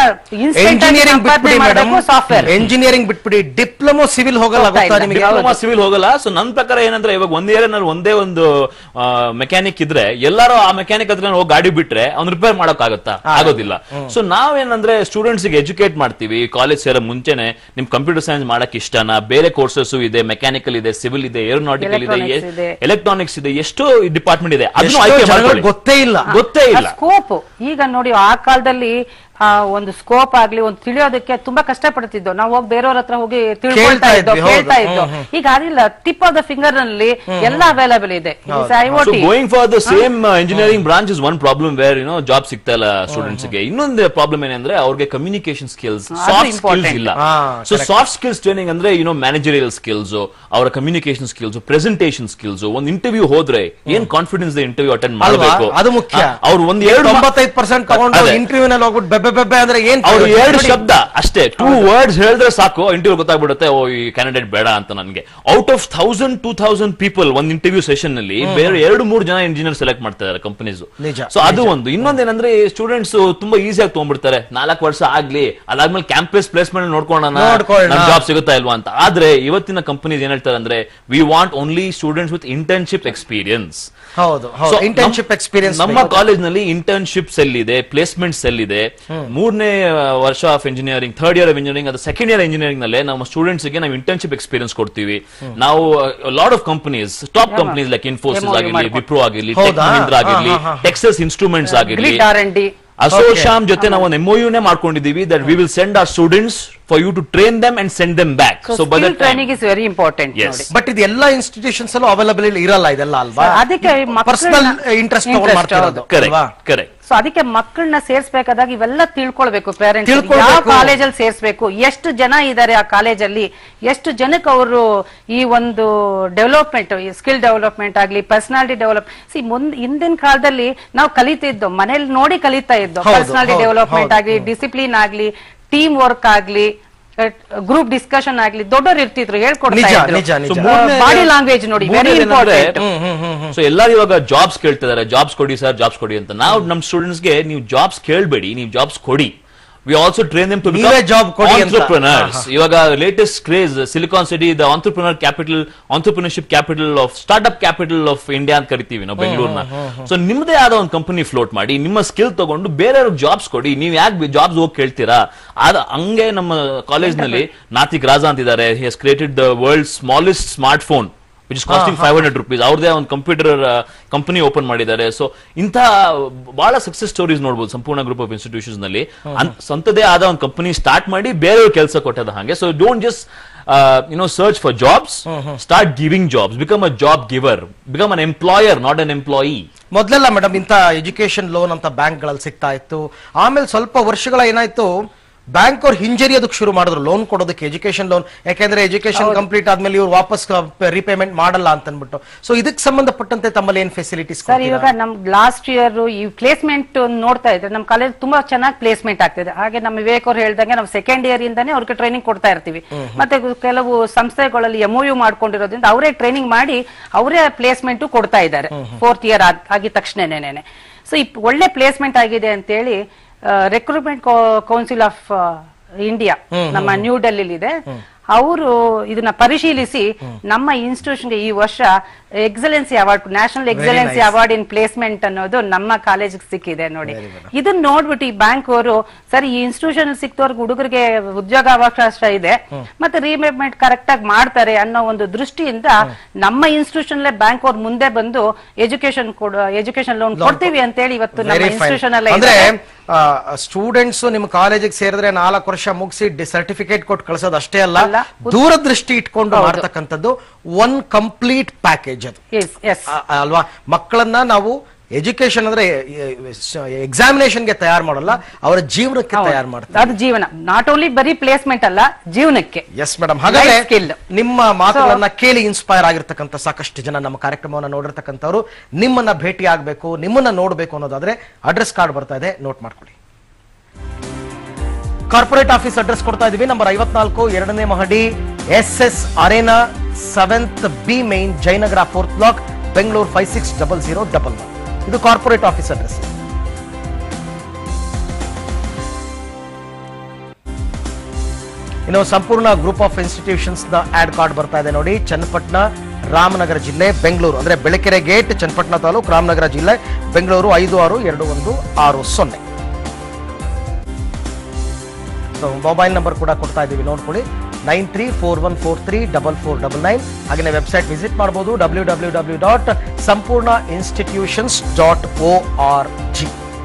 ಎಂಜಿನಿಯರಿಂಗ್ ಬಿಟ್ಬಿಡಿ, ಡಿಪ್ಲೊಮಾ ಸಿವಿಲ್ ಹೋಗಲ್ಲ. ಡಿಪ್ಲೊಮಾ ಸಿವಿಲ್ ಹೋಗಲ್ಲ. ಸೊ ನನ್ನ ಪ್ರಕಾರ ಏನಂದ್ರೆ, ಇವಾಗ ಒಂದೇ ಒಂದು ಮೆಕ್ಯಾನಿಕ್ ಇದ್ರೆ ಎಲ್ಲರೂ ಆ ಮೆಕ್ಯಾನಿಕ್ ಹತ್ರ ಹೋಗಿ ಗಾಡಿ ಬಿಟ್ರೆ ಅವ್ನು ರಿಪೇರ್ ಮಾಡಕ್ ಆಗೋದಿಲ್ಲ. ಸೊ ನಾವೇನಂದ್ರೆ ಸ್ಟೂಡೆಂಟ್ಸ್ ಗೆ ಎಜುಕೇಟ್ ಮಾಡ್ತೀವಿ, ಕಾಲೇಜ್ ಸೇರೋ ಮುಂಚೆನೆ ನಿಮ್ ಕಂಪ್ಯೂಟರ್ ಸೈನ್ಸ್ ಮಾಡಕ್ ಇಷ್ಟನಾ, ಬೇರೆ ಕೋರ್ಸಸ್ ಇದೆ, ಮೆಕ್ಯಾನಿಕಲ್ ಇದೆ, ಸಿವಿಲ್ ಇದೆ, ಏರೋನಾಟಿಕಲ್ ಇದೆ, ಎಲೆಕ್ಟ್ರಾನಿಕ್ಸ್ ಇದೆ, ಎಷ್ಟೋ ಡಿಪಾರ್ಟ್ಮೆಂಟ್ ಇದೆ, ಅದನ್ನು ಗೊತ್ತೇ ಇಲ್ಲ. ಸ್ಕೋಪ್ ಈಗ ನೋಡಿ, ಆ ಕಾಲದಲ್ಲಿ ಒಂದು ಸ್ಕೋಪ್ ಆಗ್ಲಿ ಒಂದು ತಿಳಿಯೋದಕ್ಕೆ ತುಂಬಾ ಕಷ್ಟ ಪಡ್ತಿದ್ದೋ ನಾವು. ಹೋಗಿ ಬೇರೆಯವ್ರ ಹತ್ರ ಹೋಗಿ ತಿಳ್ಕೊಳ್ತಾ ಇದ್ದೋ, ಕೇಳ್ತಾ ಇದ್ದೋ. ಈಗ ಅದಿಲ್ಲ, ಟಿಪ್ ಆಫ್ ದ ಫಿಂಗರ್ ನಲ್ಲಿ ಎಲ್ಲ ಅವೈಲೇಬಲ್ ಇದೆ. Going for the same engineering branch is one problem where job ಸಿಗ್ತಾ ಇಲ್ಲ ಸ್ಟೂಡೆಂಟ್ಸ್ ಗೆ. ಇನ್ನೊಂದು ಪ್ರಾಬ್ಲಮ್ ಏನಂದ್ರೆ, ಅವ್ರಿಗೆ ಕಮ್ಯುನಿಕೇಶನ್ ಸ್ಕಿಲ್ಸ್, ಸಾಫ್ಟ್ ಸ್ಕಿಲ್ಸ್ ಇಲ್ಲ. ಸೊ ಸಾಫ್ಟ್ ಸ್ಕಿಲ್ಸ್ ಟ್ರೈನಿಂಗ್ ಅಂದ್ರೆ ಮ್ಯಾನೇಜರಿಯಲ್ ಸ್ಕಿಲ್ಸ್, ಅವರ ಕಮ್ಯುನಿಕೇಶನ್ ಸ್ಕಿಲ್ಸ್, ಪ್ರೆಸೆಂಟೇಷನ್ ಸ್ಕಿಲ್ಸ್. ಒಂದು ಇಂಟರ್ವ್ಯೂ ಹೋದ್ರೆ ಏನ್ ಕಾನ್ಫಿಡೆನ್ಸ್ ಇಂಟರ್ವ್ಯೂ ಅಟೆಂಡ್ ಮಾಡಬೇಕು, ಅದು ಮುಖ್ಯ. ಅವ್ರು ಒಂದು 95% ತಗೊಂಡು ಇಂಟರ್ವ್ಯೂ ನಲ್ಲಿ ಹೋಗ್ಬಿಟ್ಟು ಅಂದ್ರೆ ಏನ್, ಅವ್ರು 2 ಶಬ್ದ ಅಷ್ಟೇ, 2 words ಹೇಳಿದ್ರೆ ಸಾಕು, ಇಂಟರ್ವ್ಯೂ ಗೊತ್ತಾಗ್ಬಿಡುತ್ತೆ, ಓ ಈ ಕ್ಯಾಂಡಿಡೇಟ್ ಬೇಡ ಅಂತ. ನನಗೆ ಔಟ್ ಆಫ್ 1000-2000 ಪೀಪಲ್ ಒಂದು ಇಂಟರ್ವ್ಯೂ ಸೆಷನ್ ನಲ್ಲಿ ಬೇರೆ 2-3 ಜನ ಇಂಜಿನಿಯರ್ ಸೆಲೆಕ್ಟ್ ಮಾಡ್ತಾ ಇದ್ದಾರೆ ಕಂಪನೀಸ್. ಸೊ ಅದು ಒಂದು. ಇನ್ನೊಂದೇನಂದ್ರೆ, ಸ್ಟೂಡೆಂಟ್ಸ್ ತುಂಬಾ ಈಸಿಯಾಗಿ ತಗೊಂಡ್ಬಿಡ್ತಾರೆ, 4 ವರ್ಷ ಆಗ್ಲಿ, ಅದಾದ್ಮೇಲೆ ಕ್ಯಾಂಪಸ್ ಪ್ಲೇಸ್ಮೆಂಟ್ ನೋಡ್ಕೊಳ್ಳೋಣ, ಜಾಬ್ ಸಿಗುತ್ತಾ ಇಲ್ವಾ ಅಂತ. ಆದ್ರೆ ಇವತ್ತಿನ ಕಂಪನೀಸ್ ಏನ್ ಹೇಳ್ತಾರೆ ಅಂದ್ರೆ, we want only students with internship experience. Internship experience ನಮ್ಮ ಕಾಲೇಜ್ ನಲ್ಲಿ ಇಂಟರ್ನ್ಶಿಪ್ ಸೆಲ್ ಇದೆ, ಪ್ಲೇಸ್ಮೆಂಟ್ ಸೆಲ್ ಇದೆ. 3ನೇ ವರ್ಷ of engineering, 3rd year of engineering, ಅದು 2nd ಇಯರ್ ಇಂಜಿನಿಯರಿಂಗ್ ನಲ್ಲಿ ನಮ್ಮ ಸ್ಟೂಡೆಂಟ್ಸ್ ಗೆ ನಾವು ಇಂಟರ್ನ್ಶಿಪ್ ಎಕ್ಸ್ಪೀರಿಯನ್ಸ್ ಕೊಡ್ತೀವಿ. ನಾವು lot of companies, top companies like Infosys ಆಗಿರ್ಲಿ, ವಿಪ್ರೋ ಆಗಿರ್ಲಿ, ಟೆಕ್ ಮಹೀಂದ್ರ ಆಗಿರ್ಲಿ, ಟೆಕ್ಸಸ್ ಇನ್ಸ್ಟ್ರೂಮೆಂಟ್ಸ್ ಆಗಿರ್ಲಿ, ಅಸೋಚಾಮ್ ಜೊತೆ ನಾವು ಒಂದು MOU ನೇ ಮಾಡ್ಕೊಂಡಿದೀವಿ, that we will send our students for you to train them and send them back. So by that training is very important. Yes. But ಇದು ಎಲ್ಲ ಇನ್ಸ್ಟಿಟ್ಯೂಷನ್ಸ್ ಅಲ್ಲೂ ಅವೈಲಬಲ್ ಇರಲ್ಲ ಇದೆಲ್ಲ ಅಲ್ವಾ? ಅದಕ್ಕೆ ಪರ್ಸನಲ್ ಇಂಟ್ರೆಸ್ಟ್ ತಗೊಂಡು ಮಾಡ್ತಿರೋದು. Correct. ಸೊ ಅದಕ್ಕೆ ಮಕ್ಕಳನ್ನ ಸೇರ್ಸ್ಬೇಕಾದಾಗ ಇವೆಲ್ಲ ತಿಳ್ಕೊಳ್ಬೇಕು ಪೇರೆಂಟ್ಸ್. ಯಾವ ಕಾಲೇಜಲ್ಲಿ ಸೇರ್ಸ್ಬೇಕು, ಎಷ್ಟು ಜನ ಇದ್ದಾರೆ ಆ ಕಾಲೇಜಲ್ಲಿ, ಎಷ್ಟು ಜನಕ್ಕೆ ಅವರು ಈ ಒಂದು ಡೆವಲಪ್ಮೆಂಟ್, ಸ್ಕಿಲ್ ಡೆವಲಪ್ಮೆಂಟ್ ಆಗ್ಲಿ, ಪರ್ಸನಾಲಿಟಿ ಡೆವಲಪ್. ಹಿಂದಿನ ಕಾಲದಲ್ಲಿ ನಾವು ಕಲಿತಿದ್ದೋ, ಮನೇಲಿ ನೋಡಿ ಕಲಿತಾ ಇದ್ದೋ. ಪರ್ಸನಾಲಿಟಿ ಡೆವಲಪ್ಮೆಂಟ್ ಆಗ್ಲಿ, ಡಿಸಿಪ್ಲಿನ್ ಆಗ್ಲಿ, ಟೀಮ್ ವರ್ಕ್ ಆಗ್ಲಿ, ಗ್ರೂಪ್ ಡಿಸ್ಕಷನ್ ಆಗ್ಲಿ, ದೊಡ್ಡವರು ಇರ್ತಿದ್ರು ಹೇಳ್ಕೊಡ್ತಾ ಇದ್ರು. ಬಾಡಿ ಲ್ಯಾಂಗ್ವೇಜ್ ನೋಡಿ ವೆರಿ ಇಂಪಾರ್ಟೆಂಟ್. ಸೊ ಎಲ್ಲರೂ ಇವಾಗ ಜಾಬ್ಸ್ ಕೇಳ್ತಿದ್ದಾರೆ, ಜಾಬ್ಸ್ ಕೊಡಿ ಸರ್, ಜಾಬ್ಸ್ ಕೊಡಿ ಅಂತ. ನಾವು ನಮ್ ಸ್ಟೂಡೆಂಟ್ಸ್ ಗೆ ನೀವು ಜಾಬ್ಸ್ ಕೇಳಬೇಡಿ, ನೀವು ಜಾಬ್ಸ್ ಕೊಡಿ. We also train them to become entrepreneurs. ಇವಾಗ latest craze Silicon City, the entrepreneurship capital of startup capital of India ಅಂತ ಕರಿತೀವಿ ನಾವು ಬೆಂಗಳೂರಿನ. ಸೊ ನಿಮ್ಮದೇ ಆದ ಒಂದು ಕಂಪನಿ ಫ್ಲೋಟ್ ಮಾಡಿ, ನಿಮ್ಮ ಸ್ಕಿಲ್ ತಗೊಂಡು ಬೇರೆಯವ್ರಿಗೆ ಜಾಬ್ಸ್ ಕೊಡಿ. ನೀವು ಯಾಕೆ ಜಾಬ್ಸ್ ಹೋಗಿ ಕೇಳ್ತೀರಾ? ಹಂಗೆ ನಮ್ಮ ಕಾಲೇಜ್ ನಲ್ಲಿ ನಾತಿಕ್ ರಾಜಾ ಅಂತಿದ್ದಾರೆ. he has created the world's smallest smartphone which is costing 500 rupees. ಅವ್ರದೇ ಒಂದು ಕಂಪ್ಯೂಟರ್ ಕಂಪನಿ ಓಪನ್ ಮಾಡಿದ್ದಾರೆ. ಸೊ ಇಂಥ ಬಹಳ ಸಕ್ಸಸ್ ಸ್ಟೋರೀಸ್ ನೋಡಬಹುದು ಸಂಪೂರ್ಣ ಗ್ರೂಪ್ ಆಫ್ ಇನ್ಸ್ಟಿಟ್ಯೂಷನ್ಸ್ ನಲ್ಲಿ. ಸ್ವಂತದೇ ಆದ ಒಂದು ಕಂಪನಿ ಸ್ಟಾರ್ಟ್ ಮಾಡಿ ಬೇರೆಯವ್ರ ಕೆಲಸ ಕೊಟ್ಟದ ಹಾಗೆ. So don't just search for jobs, start giving jobs, become a job giver, become an employer, not an employee. ಮೊದಲೆಲ್ಲ ಮೇಡಮ್ ಇಂಥ ಎಜುಕೇಶನ್ ಲೋನ್ ಅಂತ ಬ್ಯಾಂಕ್ ಗಳಲ್ಲಿ ಸಿಗ್ತಾ ಇತ್ತು. ಆಮೇಲೆ ಸ್ವಲ್ಪ ವರ್ಷಗಳ ಏನಾಯ್ತು, ಬ್ಯಾಂಕ್ ಅವ್ರು ಹಿಂಜರಿಯೋದಕ್ಕೆ ಶುರು ಮಾಡಿದ್ರು ಲೋನ್ ಕೊಡೋದಕ್ಕೆ, ಎಜುಕೇಶನ್ ಲೋನ್. ಯಾಕೆಂದ್ರೆ ಎಜುಕೇಶನ್ ಕಂಪ್ಲೀಟ್ ಆದ್ಮೇಲೆ ಇವ್ರು ವಾಪಸ್ ರಿಪೇಮೆಂಟ್ ಮಾಡಲ್ಲ ಅಂತ ಅನ್ಬಿಟ್ಟು. ಸೊ ಇದಕ್ಕೆ ಸಂಬಂಧಪಟ್ಟಂತೆ ತಮ್ಮಲ್ಲಿ ಏನ್ ಫೆಸಿಲಿಟೀಸ್? ಸರ್, ಇವಾಗ ನಮ್ ಲಾಸ್ಟ್ ಇಯರ್ ಈ ಪ್ಲೇಸ್ಮೆಂಟ್ ನೋಡ್ತಾ ಇದ್ರೆ ನಮ್ಮ ಕಾಲೇಜ್ ತುಂಬಾ ಚೆನ್ನಾಗಿ ಪ್ಲೇಸ್ಮೆಂಟ್ ಆಗ್ತಿದೆ. ಹಾಗೆ ನಮ್ಮ ವಿವೇಕ್ ಅವ್ರು ಹೇಳ್ದಂಗೆ ನಾವು ಸೆಕೆಂಡ್ ಇಯರ್ ಇಂದಾನೆ ಅವ್ರಿಗೆ ಟ್ರೈನಿಂಗ್ ಕೊಡ್ತಾ ಇರ್ತೀವಿ. ಮತ್ತೆ ಕೆಲವು ಸಂಸ್ಥೆಗಳಲ್ಲಿ MOU ಮಾಡ್ಕೊಂಡಿರೋದ್ರಿಂದ ಅವರೇ ಟ್ರೈನಿಂಗ್ ಮಾಡಿ ಅವರೇ ಪ್ಲೇಸ್ಮೆಂಟ್ ಕೊಡ್ತಾ ಇದ್ದಾರೆ 4th ಇಯರ್ ಆಗಿದ ತಕ್ಷಣನೇ. ಸೊ ಈ ಒಳ್ಳೆ ಪ್ಲೇಸ್ಮೆಂಟ್ ಆಗಿದೆ ಅಂತೇಳಿ ರಿಕ್ರೂಟ್ಮೆಂಟ್ ಕೌನ್ಸಿಲ್ ಆಫ್ ಇಂಡಿಯಾ ನಮ್ಮ ನ್ಯೂ ಡೆಲ್ಲಿ ಇದೆ, ಅವರು ಇದನ್ನ ಪರಿಶೀಲಿಸಿ ನಮ್ಮ ಇನ್ಸ್ಟಿಟ್ಯೂಷನ್ಗೆ ಈ ವರ್ಷ excellency award, national excellency award in placement ಅನ್ನೋದು ನಮ್ಮ ಕಾಲೇಜಿಗೆ ಸಿಕ್ಕಿದೆ ನೋಡಿ. ಇದನ್ನ ನೋಡ್ಬಿಟ್ಟು ಈ ಬ್ಯಾಂಕ್ ಅವರು ಸರಿ ಈ ಇನ್ಸ್ಟಿಟ್ಯೂಷನ್ ಸಿಕ್ತವ್ರಿಗೆ ಹುಡುಗರಿಗೆ ಉದ್ಯೋಗಾವಕಾಶ ಇದೆ, ಮತ್ತೆ ರೀಪೇಮೆಂಟ್ ಕರೆಕ್ಟ್ ಆಗಿ ಮಾಡ್ತಾರೆ ಅನ್ನೋ ಒಂದು ದೃಷ್ಟಿಯಿಂದ ನಮ್ಮ ಇನ್ಸ್ಟಿಟ್ಯೂಷನ್ ಬ್ಯಾಂಕ್ ಅವ್ರು ಮುಂದೆ ಬಂದು ಎಜುಕೇಶನ್ ಲೋನ್ ಕೊಡ್ತೀವಿ ಅಂತ ಹೇಳಿ ಇವತ್ತು ನಮ್ಮ ಇನ್ಸ್ಟಿಟ್ಯೂಷನ್ ಅಲ್ಲೇ ಸ್ಟೂಡೆಂಟ್ಸ್ ನಿಮ್ಮ ಕಾಲೇಜಿಗೆ ಸೇರಿದ್ರೆ 4 ವರ್ಷ ಮುಗಿಸಿ ಸರ್ಟಿಫಿಕೇಟ್ ಕೊಟ್ಟು ಕಳಿಸೋದು ಅಷ್ಟೇ ಅಲ್ಲ, ದೂರದೃಷ್ಟಿ ಇಟ್ಕೊಂಡು ಮಾಡ್ತಕ್ಕಂಥದ್ದು ಒನ್ ಕಂಪ್ಲೀಟ್ ಪ್ಯಾಕೇಜ್ ಅದು ಅಲ್ವಾ. ಮಕ್ಕಳನ್ನ ನಾವು ಎಜುಕೇಶನ್ ಅಂದ್ರೆ ಎಕ್ಸಾಮಿನೇಷನ್ಗೆ ತಯಾರು ಮಾಡಲ್ಲ, ಅವರ ಜೀವನಕ್ಕೆ ತಯಾರು ಮಾಡ್ತಾರೆ. ಅದು ಜೀವನ, ನಾಟ್ ಓನ್ಲಿ ಬರೀ ಪ್ಲೇಸ್ಮೆಂಟ್ ಅಲ್ಲ, ಜೀವನಕ್ಕೆ. Yes madam. ಹಾಗಾದ್ರೆ ನಿಮ್ಮ ಮಾತುಗಳನ್ನ ಕೇಳಿ ಇನ್ಸ್ಪೈರ್ ಆಗಿರ್ತಕ್ಕಂಥ ಸಾಕಷ್ಟು ಜನ ನಮ್ಮ ಕಾರ್ಯಕ್ರಮವನ್ನು ನೋಡಿರ್ತಕ್ಕಂಥವ್ರು ನಿಮ್ಮನ್ನ ಭೇಟಿ ಆಗ್ಬೇಕು, ನಿಮ್ಮನ್ನ ನೋಡ್ಬೇಕು ಅನ್ನೋದಾದ್ರೆ ಅಡ್ರೆಸ್ ಕಾರ್ಡ್ ಬರ್ತಾ ಇದೆ, ನೋಟ್ ಮಾಡ್ಕೊಳ್ಳಿ. ಕಾರ್ಪೊರೇಟ್ ಆಫೀಸ್ ಅಡ್ರೆಸ್ ಕೊಡ್ತಾ ಇದೀವಿ. ನಂಬರ್ 54, 2ನೇ ಮಹಡಿ, SS arena, 7th B main, Jayanagar 4th block, Bengaluru 560011. ಇದು ಕಾರ್ಪೊರೇಟ್ ಆಫೀಸ್ ಅಡ್ರೆಸ್. ಇನ್ನು ಸಂಪೂರ್ಣ ಗ್ರೂಪ್ ಆಫ್ ಇನ್ಸ್ಟಿಟ್ಯೂಷನ್ಸ್ ನ ಆಡ್ ಕಾರ್ಡ್ ಬರ್ತಾ ಇದೆ ನೋಡಿ. ಚನ್ನಪಟ್ಟಣ, ರಾಮನಗರ ಜಿಲ್ಲೆ, ಬೆಂಗಳೂರು. ಅಂದ್ರೆ ಬೆಳಕೆರೆ ಗೇಟ್, ಚನ್ನಪಟ್ಟಣ ತಾಲೂಕು, ರಾಮನಗರ ಜಿಲ್ಲೆ, ಬೆಂಗಳೂರು 562160. ಮೊಬೈಲ್ ನಂಬರ್ ಕೂಡ ಕೊಡ್ತಾ ಇದೀವಿ, ನೋಡ್ಕೊಳ್ಳಿ. 9341434499. ಹಾಗೆ ವೆಬ್ಸೈಟ್ ವಿಸಿಟ್ ಮಾಡಬಹುದು www.sampurnainstitutions.org.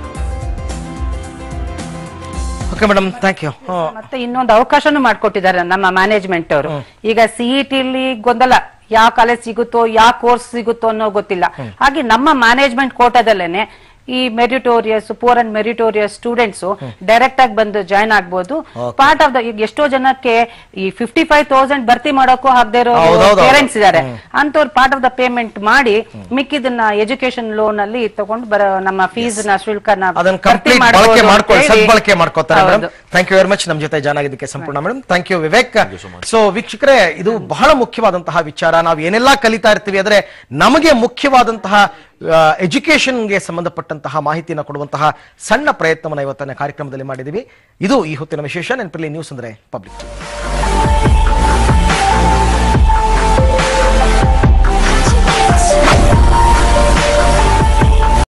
Okay madam, thank you. ಮತ್ತೆ ಇನ್ನೊಂದು ಅವಕಾಶನೂ ಮಾಡ್ಕೊಟ್ಟಿದ್ದಾರೆ ನಮ್ಮ ಮ್ಯಾನೇಜ್ಮೆಂಟ್ ಅವರು. ಈಗ CET ಗೊಂದಲ, ಯಾವ ಕಾಲೇಜ್ ಸಿಗುತ್ತೋ, ಯಾವ ಕೋರ್ಸ್ ಸಿಗುತ್ತೋ ಅನ್ನೋ ಗೊತ್ತಿಲ್ಲ. ಹಾಗೆ ನಮ್ಮ ಮ್ಯಾನೇಜ್ಮೆಂಟ್ ಕೋಟಾದಲ್ಲೇನೆ ಈ meritorious, poor and meritorious students direct ಆಗಿ ಬಂದು ಜಾಯ್ನ್ ಆಗ್ಬೋದು. ಪಾರ್ಟ್ ಆಫ್ ದ ಎಷ್ಟೋ ಜನಕ್ಕೆ ಈ 55,000 ಭರ್ತಿ ಮಾಡೋಕ್ಕೂ ಆಗದೆ ಇರೋ ಪೇರೆಂಟ್ಸ್ ಇದಾರೆ, ಅಂತವ್ರು ಪಾರ್ಟ್ ಆಫ್ ದ ಪೇಮೆಂಟ್ ಮಾಡಿ ಮಿಕ್ಕಿದನ್ನ ಎಜುಕೇಶನ್ ಲೋನ್ ಅಲ್ಲಿ ತಗೊಂಡು ನಮ್ಮ ಫೀಸ್ ನ ಶುಲ್ಕನ ಬಳಕೆ ಮಾಡ್ಕೋತಾರೆ. ಥ್ಯಾಂಕ್ ಯು ವೆರಿ ಮಚ್ ನಮ್ಮ ಜೊತೆ ಜಾಯ್ನ್ ಆಗಿದ್ದಕ್ಕೆ Sampurna madam. Thank you Vivek. So ವೀಕ್ಷಕರೇ, ಇದು ಬಹಳ ಮುಖ್ಯವಾದಂತಹ ವಿಚಾರ. ನಾವು ಏನೆಲ್ಲಾ ಕಲಿತಾ ಇರ್ತೀವಿ ಆದ್ರೆ ನಮಗೆ ಮುಖ್ಯವಾದಂತಹ ಎಜುಕೇಶನ್ಗೆ ಸಂಬಂಧಪಟ್ಟಂತಹ ಮಾಹಿತಿಯನ್ನು ಕೊಡುವಂತಹ ಸಣ್ಣ ಪ್ರಯತ್ನವನ್ನು ಇವತ್ತಿನ ಕಾರ್ಯಕ್ರಮದಲ್ಲಿ ಮಾಡಿದ್ದೀವಿ. ಇದು ಈ ಹೊತ್ತಿನ ವಿಶೇಷ. ನೆನಪಿರಲಿ, ನ್ಯೂಸ್ ಅಂದ್ರೆ ಪಬ್ಲಿಕ್.